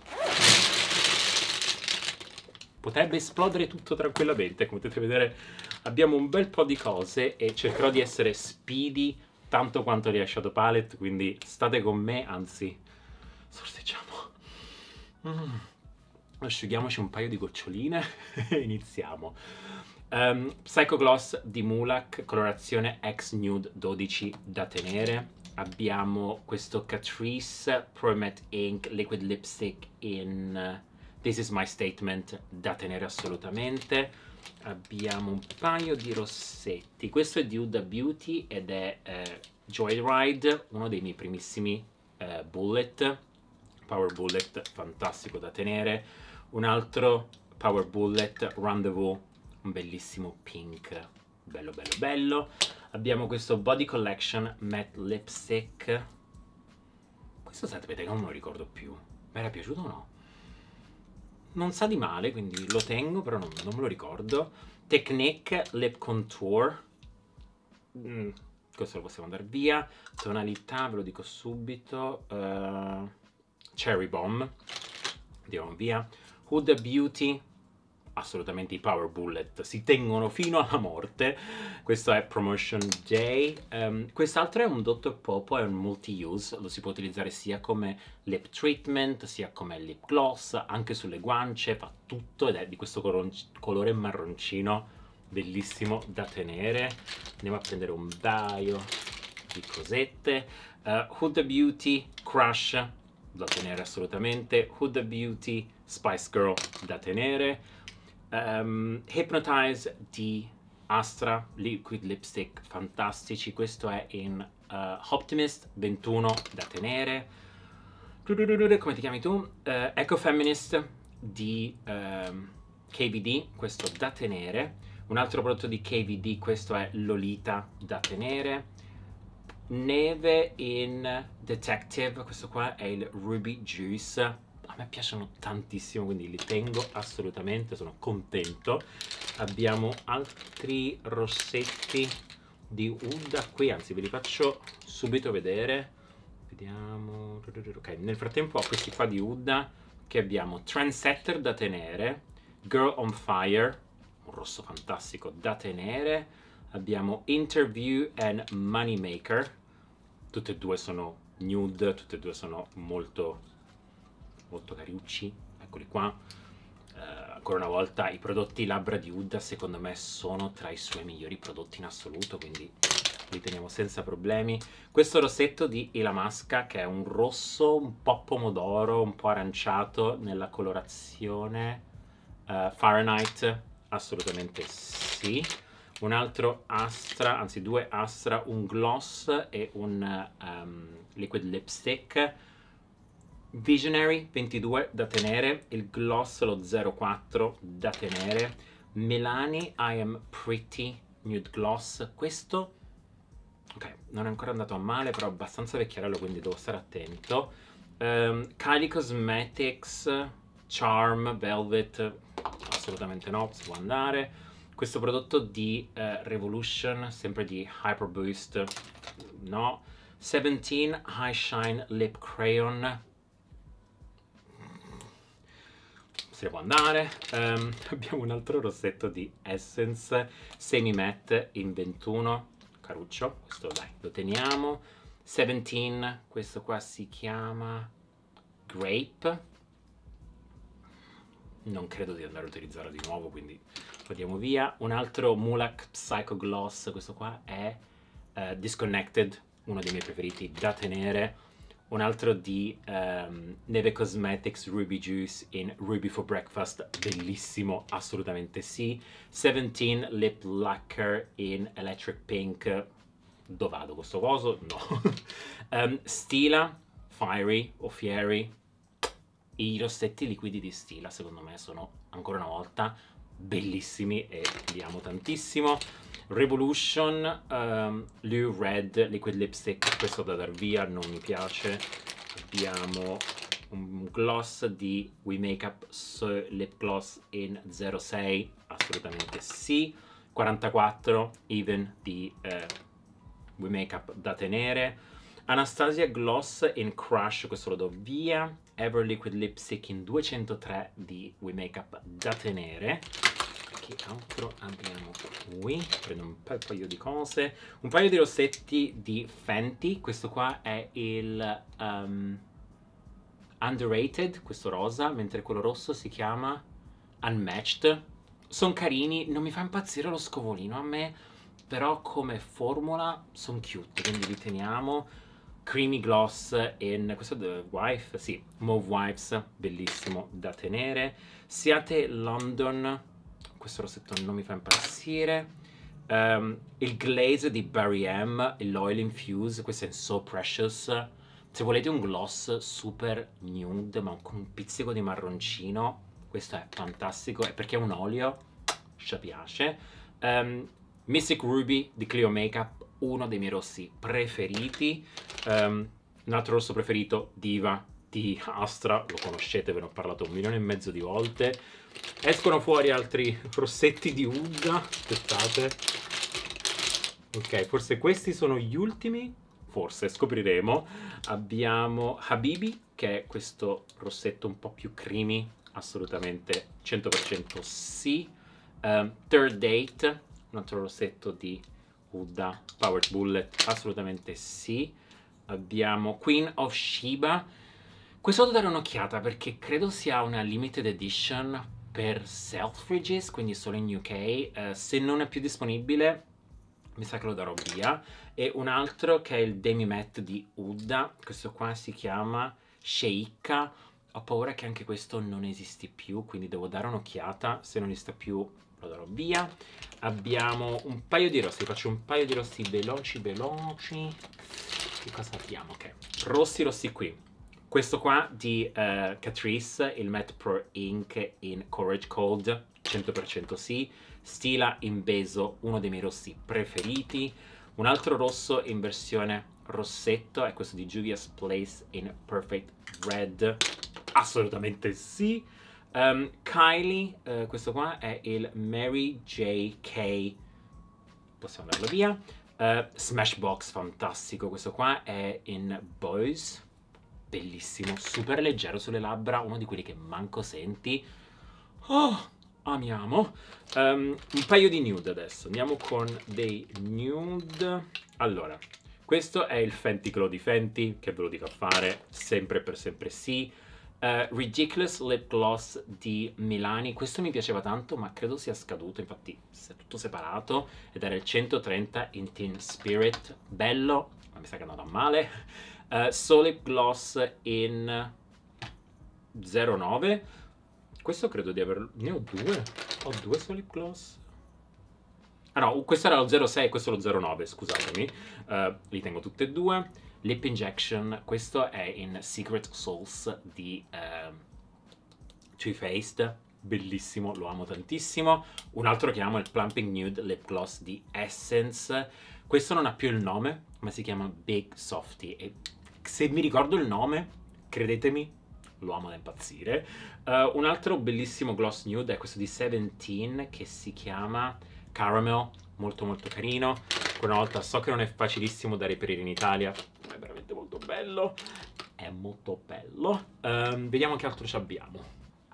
potrebbe esplodere tutto tranquillamente. Come potete vedere abbiamo un bel po' di cose e cercherò di essere speedy tanto quanto le eyeshadow palette, quindi state con me, anzi sorseggiamo. Mm. Asciughiamoci un paio di goccioline e iniziamo. Um, Psycho Gloss di Mulac, colorazione X Nude dodici da tenere. Abbiamo questo Catrice Pro Matte Ink Liquid Lipstick in uh, This Is My Statement da tenere assolutamente. Abbiamo un paio di rossetti. Questo è di Huda Beauty ed è uh, Joyride, uno dei miei primissimi uh, bullet. Power Bullet, fantastico da tenere. Un altro Power Bullet Rendezvous, un bellissimo pink, bello bello bello. Abbiamo questo Body Collection Matte Lipstick. Questo sapete che non me lo ricordo più. Mi era piaciuto o no? Non sa di male, quindi lo tengo, però non, non me lo ricordo. Technique Lip Contour. Mm, questo lo possiamo andare via. Tonalità, ve lo dico subito. Uh, Cherry Bomb. Andiamo via. Huda Beauty, assolutamente i Power Bullet si tengono fino alla morte. Questo è Promotion Day. Um, quest'altro è un doctor Popo, è un multi-use, lo si può utilizzare sia come lip treatment, sia come lip gloss, anche sulle guance, fa tutto ed è di questo colore marroncino, bellissimo da tenere. Andiamo a prendere un paio di cosette. Uh, Huda Beauty Crush, da tenere assolutamente. Huda Beauty Spice Girl da tenere. Um, Hypnotize di Astra Liquid Lipstick, fantastici. Questo è in uh, Optimist ventuno da tenere. Come ti chiami tu? Uh, Ecofeminist di um, K V D, questo da tenere. Un altro prodotto di K V D, questo è Lolita da tenere. Neve in Detective, questo qua è il Ruby Juice, a me piacciono tantissimo, quindi li tengo assolutamente, sono contento. Abbiamo altri rossetti di Huda qui, anzi ve li faccio subito vedere, vediamo. Ok, nel frattempo ho questi qua di Huda, che abbiamo Trendsetter da tenere, Girl on Fire, un rosso fantastico da tenere, abbiamo Interview and Moneymaker, tutte e due sono nude, tutte e due sono molto, molto cariucci, eccoli qua. Uh, ancora una volta, i prodotti labbra di Huda secondo me sono tra i suoi migliori prodotti in assoluto, quindi li teniamo senza problemi. Questo rossetto di Illamasqua, che è un rosso un po' pomodoro, un po' aranciato nella colorazione uh, Fahrenheit, assolutamente sì. Un altro Astra, anzi due Astra, un gloss e un um, liquid lipstick. Visionary ventidue da tenere, il gloss lo zero quattro da tenere, Milani I Am Pretty Nude Gloss, questo ok, non è ancora andato a male, però è abbastanza vecchierello, quindi devo stare attento. um, Kylie Cosmetics Charm Velvet, assolutamente no, si può andare. Questo prodotto di uh, Revolution, sempre di Hyper Boost, no. Seventeen High Shine Lip Crayon, se ne può andare. Um, abbiamo un altro rossetto di Essence Semi Matte in ventuno, caruccio, questo dai, lo teniamo. Seventeen, questo qua si chiama Grape, non credo di andare a utilizzarlo di nuovo, quindi lo diamo via. Un altro Mulac Psycho Gloss, questo qua è uh, Disconnected, uno dei miei preferiti da tenere. Un altro di um, Neve Cosmetics Ruby Juice in Ruby for Breakfast, bellissimo, assolutamente sì. Seventeen Lip Lacquer in Electric Pink, dove vado questo coso? No. um, Stila Fiery o Fieri, i rossetti liquidi di Stila secondo me sono ancora una volta bellissimi e li amo tantissimo. Revolution um, Lou Red Liquid Lipstick, questo da dar via, non mi piace. Abbiamo un gloss di We Makeup So Lip Gloss in zero sei, assolutamente sì. quarantaquattro Even di uh, We Makeup da tenere. Anastasia Gloss in Crush, questo lo do via. Ever Liquid Lipstick in duecentotré di We Makeup da tenere. Che altro abbiamo qui? Prendo un paio di cose. Un paio di rossetti di Fenty. Questo qua è il um, Underrated, questo rosa, mentre quello rosso si chiama Unmatched. Sono carini, non mi fa impazzire lo scovolino a me, però come formula sono cute, quindi li teniamo. Creamy Gloss in questo è The Wife, sì, Mauve Wipes, bellissimo da tenere. Siate London, questo rossetto non mi fa impazzire. Um, il Glaze di Barry M, l'Oil Infuse, questo è in So Precious. Se volete un gloss super nude ma con un pizzico di marroncino, questo è fantastico, è perché è un olio, ci piace. Um, Mystic Ruby di Clio Makeup, uno dei miei rossi preferiti. Um, un altro rosso preferito, Diva di Astra, lo conoscete, ve ne ho parlato un milione e mezzo di volte. Escono fuori altri rossetti di Huda, aspettate. Ok, forse questi sono gli ultimi, forse, scopriremo. Abbiamo Habibi, che è questo rossetto un po' più creamy, assolutamente cento per cento sì. Um, Third Date, un altro rossetto di Huda Powered Bullet, assolutamente sì. Abbiamo Queen of Sheba, questo devo dare un'occhiata perché credo sia una limited edition per Selfridges, quindi solo in U K. Uh, se non è più disponibile mi sa che lo darò via. E un altro che è il Demi Matte di Huda, questo qua si chiama Sheikah. Ho paura che anche questo non esisti più, quindi devo dare un'occhiata. Se non esiste più lo darò via. Abbiamo un paio di rossi, faccio un paio di rossi veloci veloci. Che cosa abbiamo? Ok, rossi rossi qui. Questo qua di uh, Catrice, il Matte Pro Ink in Courage Cold, cento per cento sì. Stila in Beso, uno dei miei rossi preferiti. Un altro rosso in versione rossetto è questo di Juvia's Place in Perfect Red, assolutamente sì. Um, Kylie, uh, questo qua è il Mary J K, possiamo darlo via. Uh, Smashbox, fantastico, questo qua è in Boys, bellissimo, super leggero sulle labbra, uno di quelli che manco senti. Oh, amiamo. Um, un paio di nude adesso, andiamo con dei nude. Allora, questo è il Fenty Glow di Fenty, che ve lo dico a fare, sempre per sempre sì. Uh, Ridiculous Lip Gloss di Milani, questo mi piaceva tanto ma credo sia scaduto, infatti è tutto separato, ed era il centotrenta in Teen Spirit, bello, ma mi sa che è andato a male. uh, Soul Lip Gloss in zero nove, questo credo di averlo, ne ho due, ho due Soul Lip Gloss. Ah no, questo era lo zero sei, questo è lo zero nove, scusatemi, uh, li tengo tutti e due. Lip Injection, questo è in Secret Souls di uh, Too Faced, bellissimo, lo amo tantissimo. Un altro che amo è il Plumping Nude Lip Gloss di Essence, questo non ha più il nome, ma si chiama Big Softy, e se mi ricordo il nome, credetemi, lo amo da impazzire. Uh, un altro bellissimo gloss nude è questo di Seventeen, che si chiama Caramel, molto molto carino. Ancora una volta, so che non è facilissimo da reperire in Italia, ma è veramente molto bello, è molto bello. Um, vediamo che altro ci abbiamo.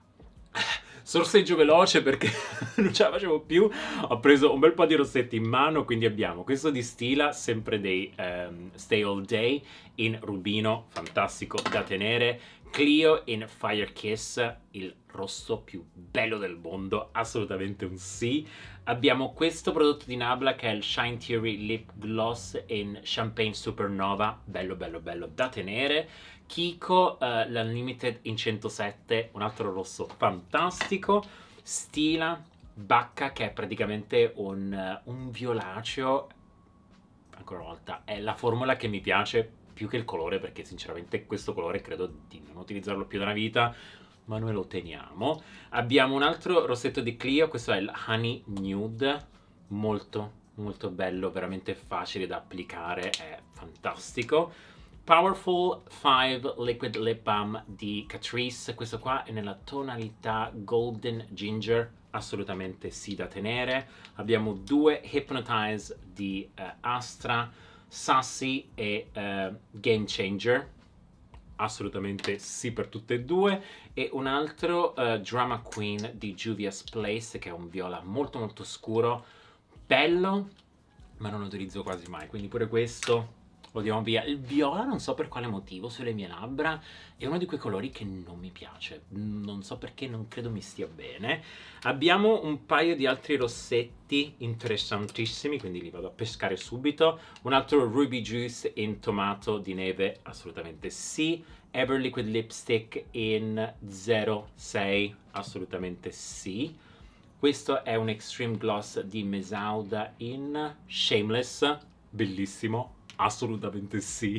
Sorseggio veloce perché non ce la facevo più, ho preso un bel po' di rossetti in mano, quindi abbiamo questo di Stila, sempre dei um, Stay All Day, in rubino, fantastico da tenere. Clio in Fire Kiss, il rosso più bello del mondo, assolutamente un sì. Abbiamo questo prodotto di Nabla che è il Shine Theory Lip Gloss in Champagne Supernova, bello bello bello da tenere. Kiko, uh, l'Unlimited in centosette, un altro rosso fantastico. Stila, Bacca, che è praticamente un, uh, un violaceo, ancora una volta, è la formula che mi piace più che il colore, perché sinceramente questo colore credo di non utilizzarlo più da una vita, ma noi lo teniamo. Abbiamo un altro rossetto di Clio, questo è il Honey Nude, molto molto bello, veramente facile da applicare, è fantastico. Powerful cinque Liquid Lip Balm di Catrice, questo qua è nella tonalità Golden Ginger, assolutamente sì da tenere. Abbiamo due Hypnotize di uh, Astra, Sassy e uh, Game Changer, assolutamente sì per tutte e due. E un altro uh, Drama Queen di Juvia's Place, che è un viola molto molto scuro, bello, ma non lo utilizzo quasi mai, quindi pure questo lo diamo via. Il viola, non so per quale motivo, sulle mie labbra è uno di quei colori che non mi piace, non so perché, non credo mi stia bene. Abbiamo un paio di altri rossetti interessantissimi, quindi li vado a pescare subito. Un altro Ruby Juice in tomato di neve, assolutamente sì. Ever Liquid Lipstick in zero sei, assolutamente sì. Questo è un Extreme Gloss di Mesauda in Shameless, bellissimo, assolutamente sì.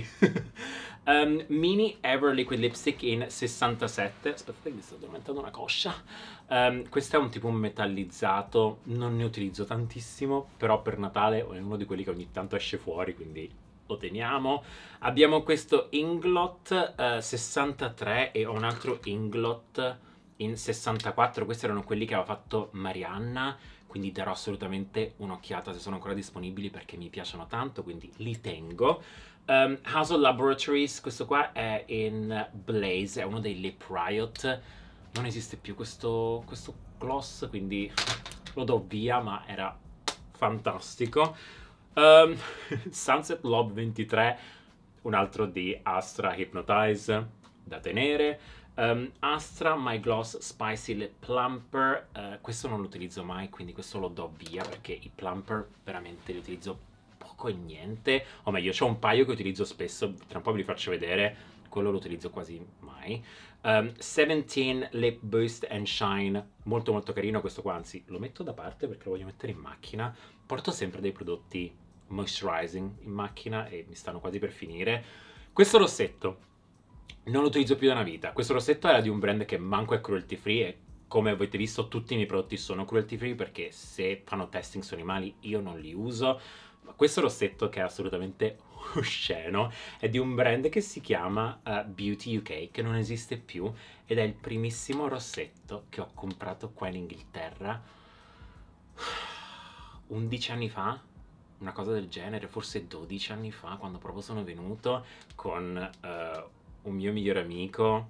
um, Mini Ever Liquid Lipstick in sessantasette, aspettate che mi sta addormentando una coscia. Um, questo è un tipo metallizzato, non ne utilizzo tantissimo, però per Natale è uno di quelli che ogni tanto esce fuori, quindi lo teniamo. Abbiamo questo Inglot uh, sessantatré e ho un altro Inglot in sessantaquattro, questi erano quelli che aveva fatto Marianna, quindi darò assolutamente un'occhiata se sono ancora disponibili perché mi piacciono tanto, quindi li tengo. um, Hazel Laboratories, questo qua è in Blaze, è uno dei Lip Riot, non esiste più questo, questo gloss, quindi lo do via, ma era fantastico. um, Sunset Lob ventitré, un altro di Astra Hypnotize da tenere. Um, Astra My Gloss Spicy Lip Plumper, uh, questo non lo utilizzo mai, quindi questo lo do via perché i plumper veramente li utilizzo poco e niente, o meglio, c'ho un paio che utilizzo spesso, tra un po' vi li faccio vedere, quello lo utilizzo quasi mai. um, Seventeen Lip Boost and Shine, molto molto carino questo qua, anzi lo metto da parte perché lo voglio mettere in macchina, porto sempre dei prodotti moisturizing in macchina e mi stanno quasi per finire. Questo rossetto non lo utilizzo più da una vita, questo rossetto era di un brand che manco è cruelty free e come avete visto tutti i miei prodotti sono cruelty free perché se fanno testing su animali io non li uso, ma questo rossetto che è assolutamente osceno è di un brand che si chiama uh, Beauty U K, che non esiste più, ed è il primissimo rossetto che ho comprato qua in Inghilterra undici anni fa, una cosa del genere, forse dodici anni fa, quando proprio sono venuto con uh, un mio migliore amico.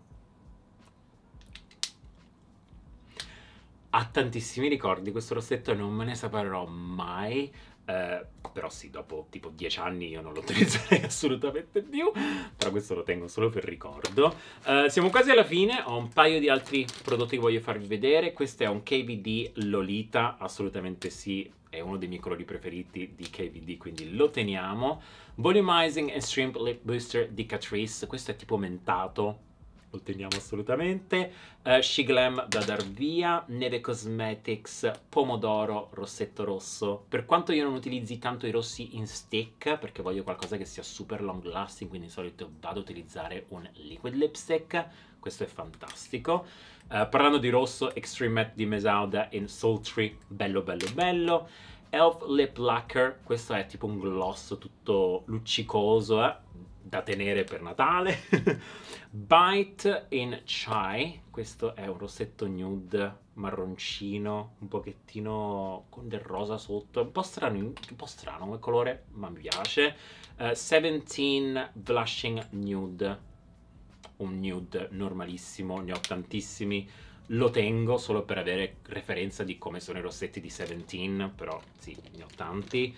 Ha tantissimi ricordi questo rossetto e non me ne separerò mai. Uh, però sì, dopo tipo dieci anni io non lo utilizzerei assolutamente più, però questo lo tengo solo per ricordo. Uh, siamo quasi alla fine, ho un paio di altri prodotti che voglio farvi vedere. Questo è un K V D Lolita, assolutamente sì, è uno dei miei colori preferiti di K V D, quindi lo teniamo. Volumizing and Shrimp Lip Booster di Catrice, questo è tipo mentato, lo teniamo assolutamente. uh, She Glam da dar via, Neve Cosmetics Pomodoro Rossetto Rosso. Per quanto io non utilizzi tanto i rossi in stick, perché voglio qualcosa che sia super long lasting, quindi di solito vado a utilizzare un liquid lipstick, questo è fantastico. Uh, parlando di rosso, Extreme Matte di Mesauda in Sultry, bello bello bello. Elf Lip Lacquer, questo è tipo un gloss tutto luccicoso, eh? Da tenere per Natale. Bite in Chai, questo è un rossetto nude marroncino, un pochettino con del rosa sotto, un po' strano, un po' strano come colore, ma mi piace. uh, diciassette Blushing Nude, un nude normalissimo, ne ho tantissimi, lo tengo solo per avere referenza di come sono i rossetti di diciassette, però sì, ne ho tanti.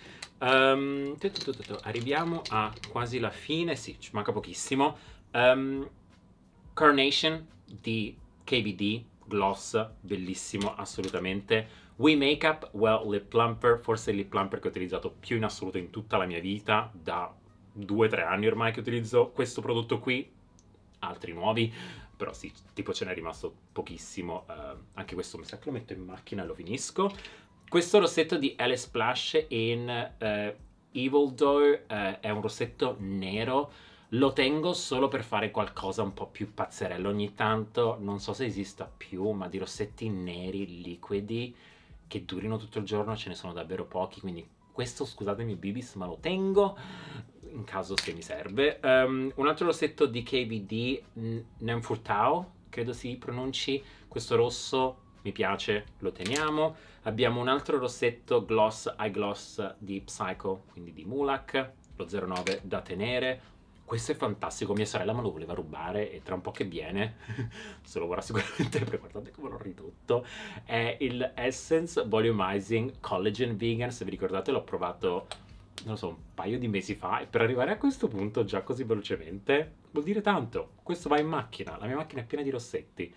Um, tu, tu, tu, tu, arriviamo a quasi la fine, sì, ci manca pochissimo. Um, Carnation di K V D, gloss, bellissimo, assolutamente. We Makeup Well Lip Plumper, forse il lip plumper che ho utilizzato più in assoluto in tutta la mia vita, da due o tre anni ormai che utilizzo questo prodotto qui, altri nuovi, però sì, tipo ce n'è rimasto pochissimo. Uh, anche questo mi sa che lo metto in macchina e lo finisco. Questo rossetto di Alice Splash in uh, Evil Doe uh, è un rossetto nero, lo tengo solo per fare qualcosa un po' più pazzerello ogni tanto, non so se esista più, ma di rossetti neri liquidi che durino tutto il giorno ce ne sono davvero pochi, quindi questo, scusatemi Bibis, ma lo tengo in caso se mi serve. Um, un altro rossetto di K V D, Nemfurtao, credo si pronunci, questo rosso mi piace, lo teniamo. Abbiamo un altro rossetto gloss, eye gloss di Psycho, quindi di Mulak, lo zero nove da tenere. Questo è fantastico, mia sorella me lo voleva rubare e tra un po' che viene se lo vorrà sicuramente, perché guardate come l'ho ridotto. È il Essence Volumizing Collagen Vegan, se vi ricordate l'ho provato, non lo so, un paio di mesi fa, e per arrivare a questo punto già così velocemente vuol dire tanto. Questo va in macchina, la mia macchina è piena di rossetti.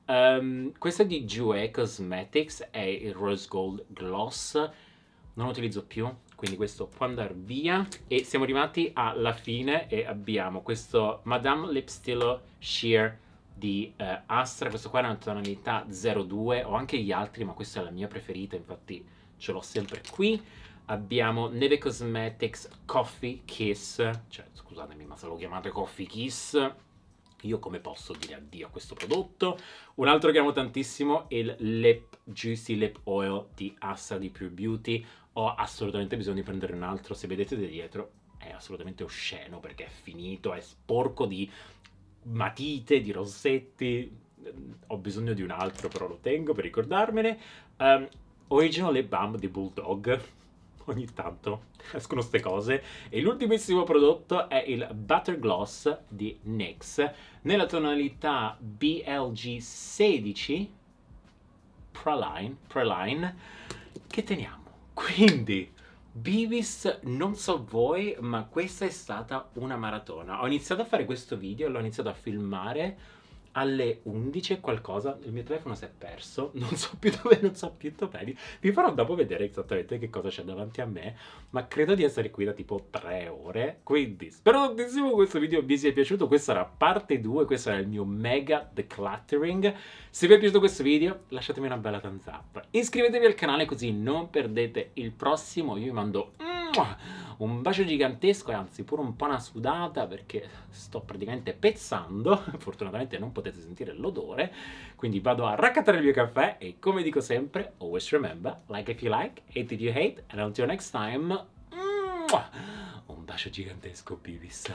Um, questo è di Jouer Cosmetics, è il Rose Gold Gloss, non lo utilizzo più, quindi questo può andare via. E siamo arrivati alla fine e abbiamo questo Madame Lip Still Sheer di uh, Astra, questo qua è una tonalità zero due, ho anche gli altri ma questa è la mia preferita, infatti ce l'ho sempre qui. Abbiamo Neve Cosmetics Coffee Kiss, cioè scusatemi ma se lo chiamate Coffee Kiss, io come posso dire addio a questo prodotto? Un altro che amo tantissimo è il Lip Juicy Lip Oil di Astra di Pure Beauty. Ho assolutamente bisogno di prendere un altro, se vedete da dietro è assolutamente osceno perché è finito, è sporco di matite, di rossetti. Ho bisogno di un altro, però lo tengo per ricordarmene. Um, Original Lip Balm di Bulldog. Ogni tanto escono ste cose. E l'ultimissimo prodotto è il Butter Gloss di NYX nella tonalità B L G sedici Praline, Praline, che teniamo. Quindi Bibis, non so voi, ma questa è stata una maratona. Ho iniziato a fare questo video, l'ho iniziato a filmare alle undici e qualcosa, il mio telefono si è perso, non so più dove, non so più dove. Vi farò dopo vedere esattamente che cosa c'è davanti a me, ma credo di essere qui da tipo tre ore, quindi spero tantissimo che questo video vi sia piaciuto. Questa era parte due, questo era il mio mega decluttering. Se vi è piaciuto questo video lasciatemi una bella thumbs up, iscrivetevi al canale così non perdete il prossimo. Io vi mando un bacio gigantesco e anzi pure un po' una sudata perché sto praticamente pezzando, fortunatamente non potete sentire l'odore, quindi vado a raccattare il mio caffè e come dico sempre, always remember, like if you like, hate if you hate, and until next time, un bacio gigantesco Bibis.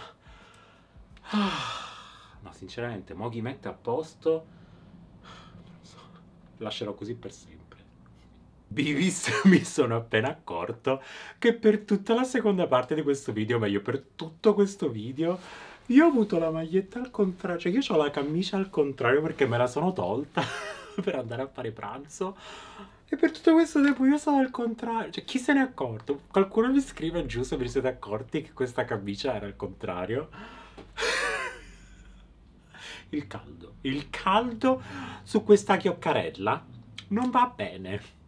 No, sinceramente, mo chi mette a posto, non so, lascerò così per sempre. Vi visto, mi sono appena accorto che per tutta la seconda parte di questo video, meglio per tutto questo video, io ho avuto la maglietta al contrario, cioè io ho la camicia al contrario perché me la sono tolta per andare a fare pranzo e per tutto questo tempo io sono al contrario, cioè chi se n'è accorto? Qualcuno mi scrive giù se vi siete accorti che questa camicia era al contrario. Il caldo, il caldo su questa chioccarella non va bene.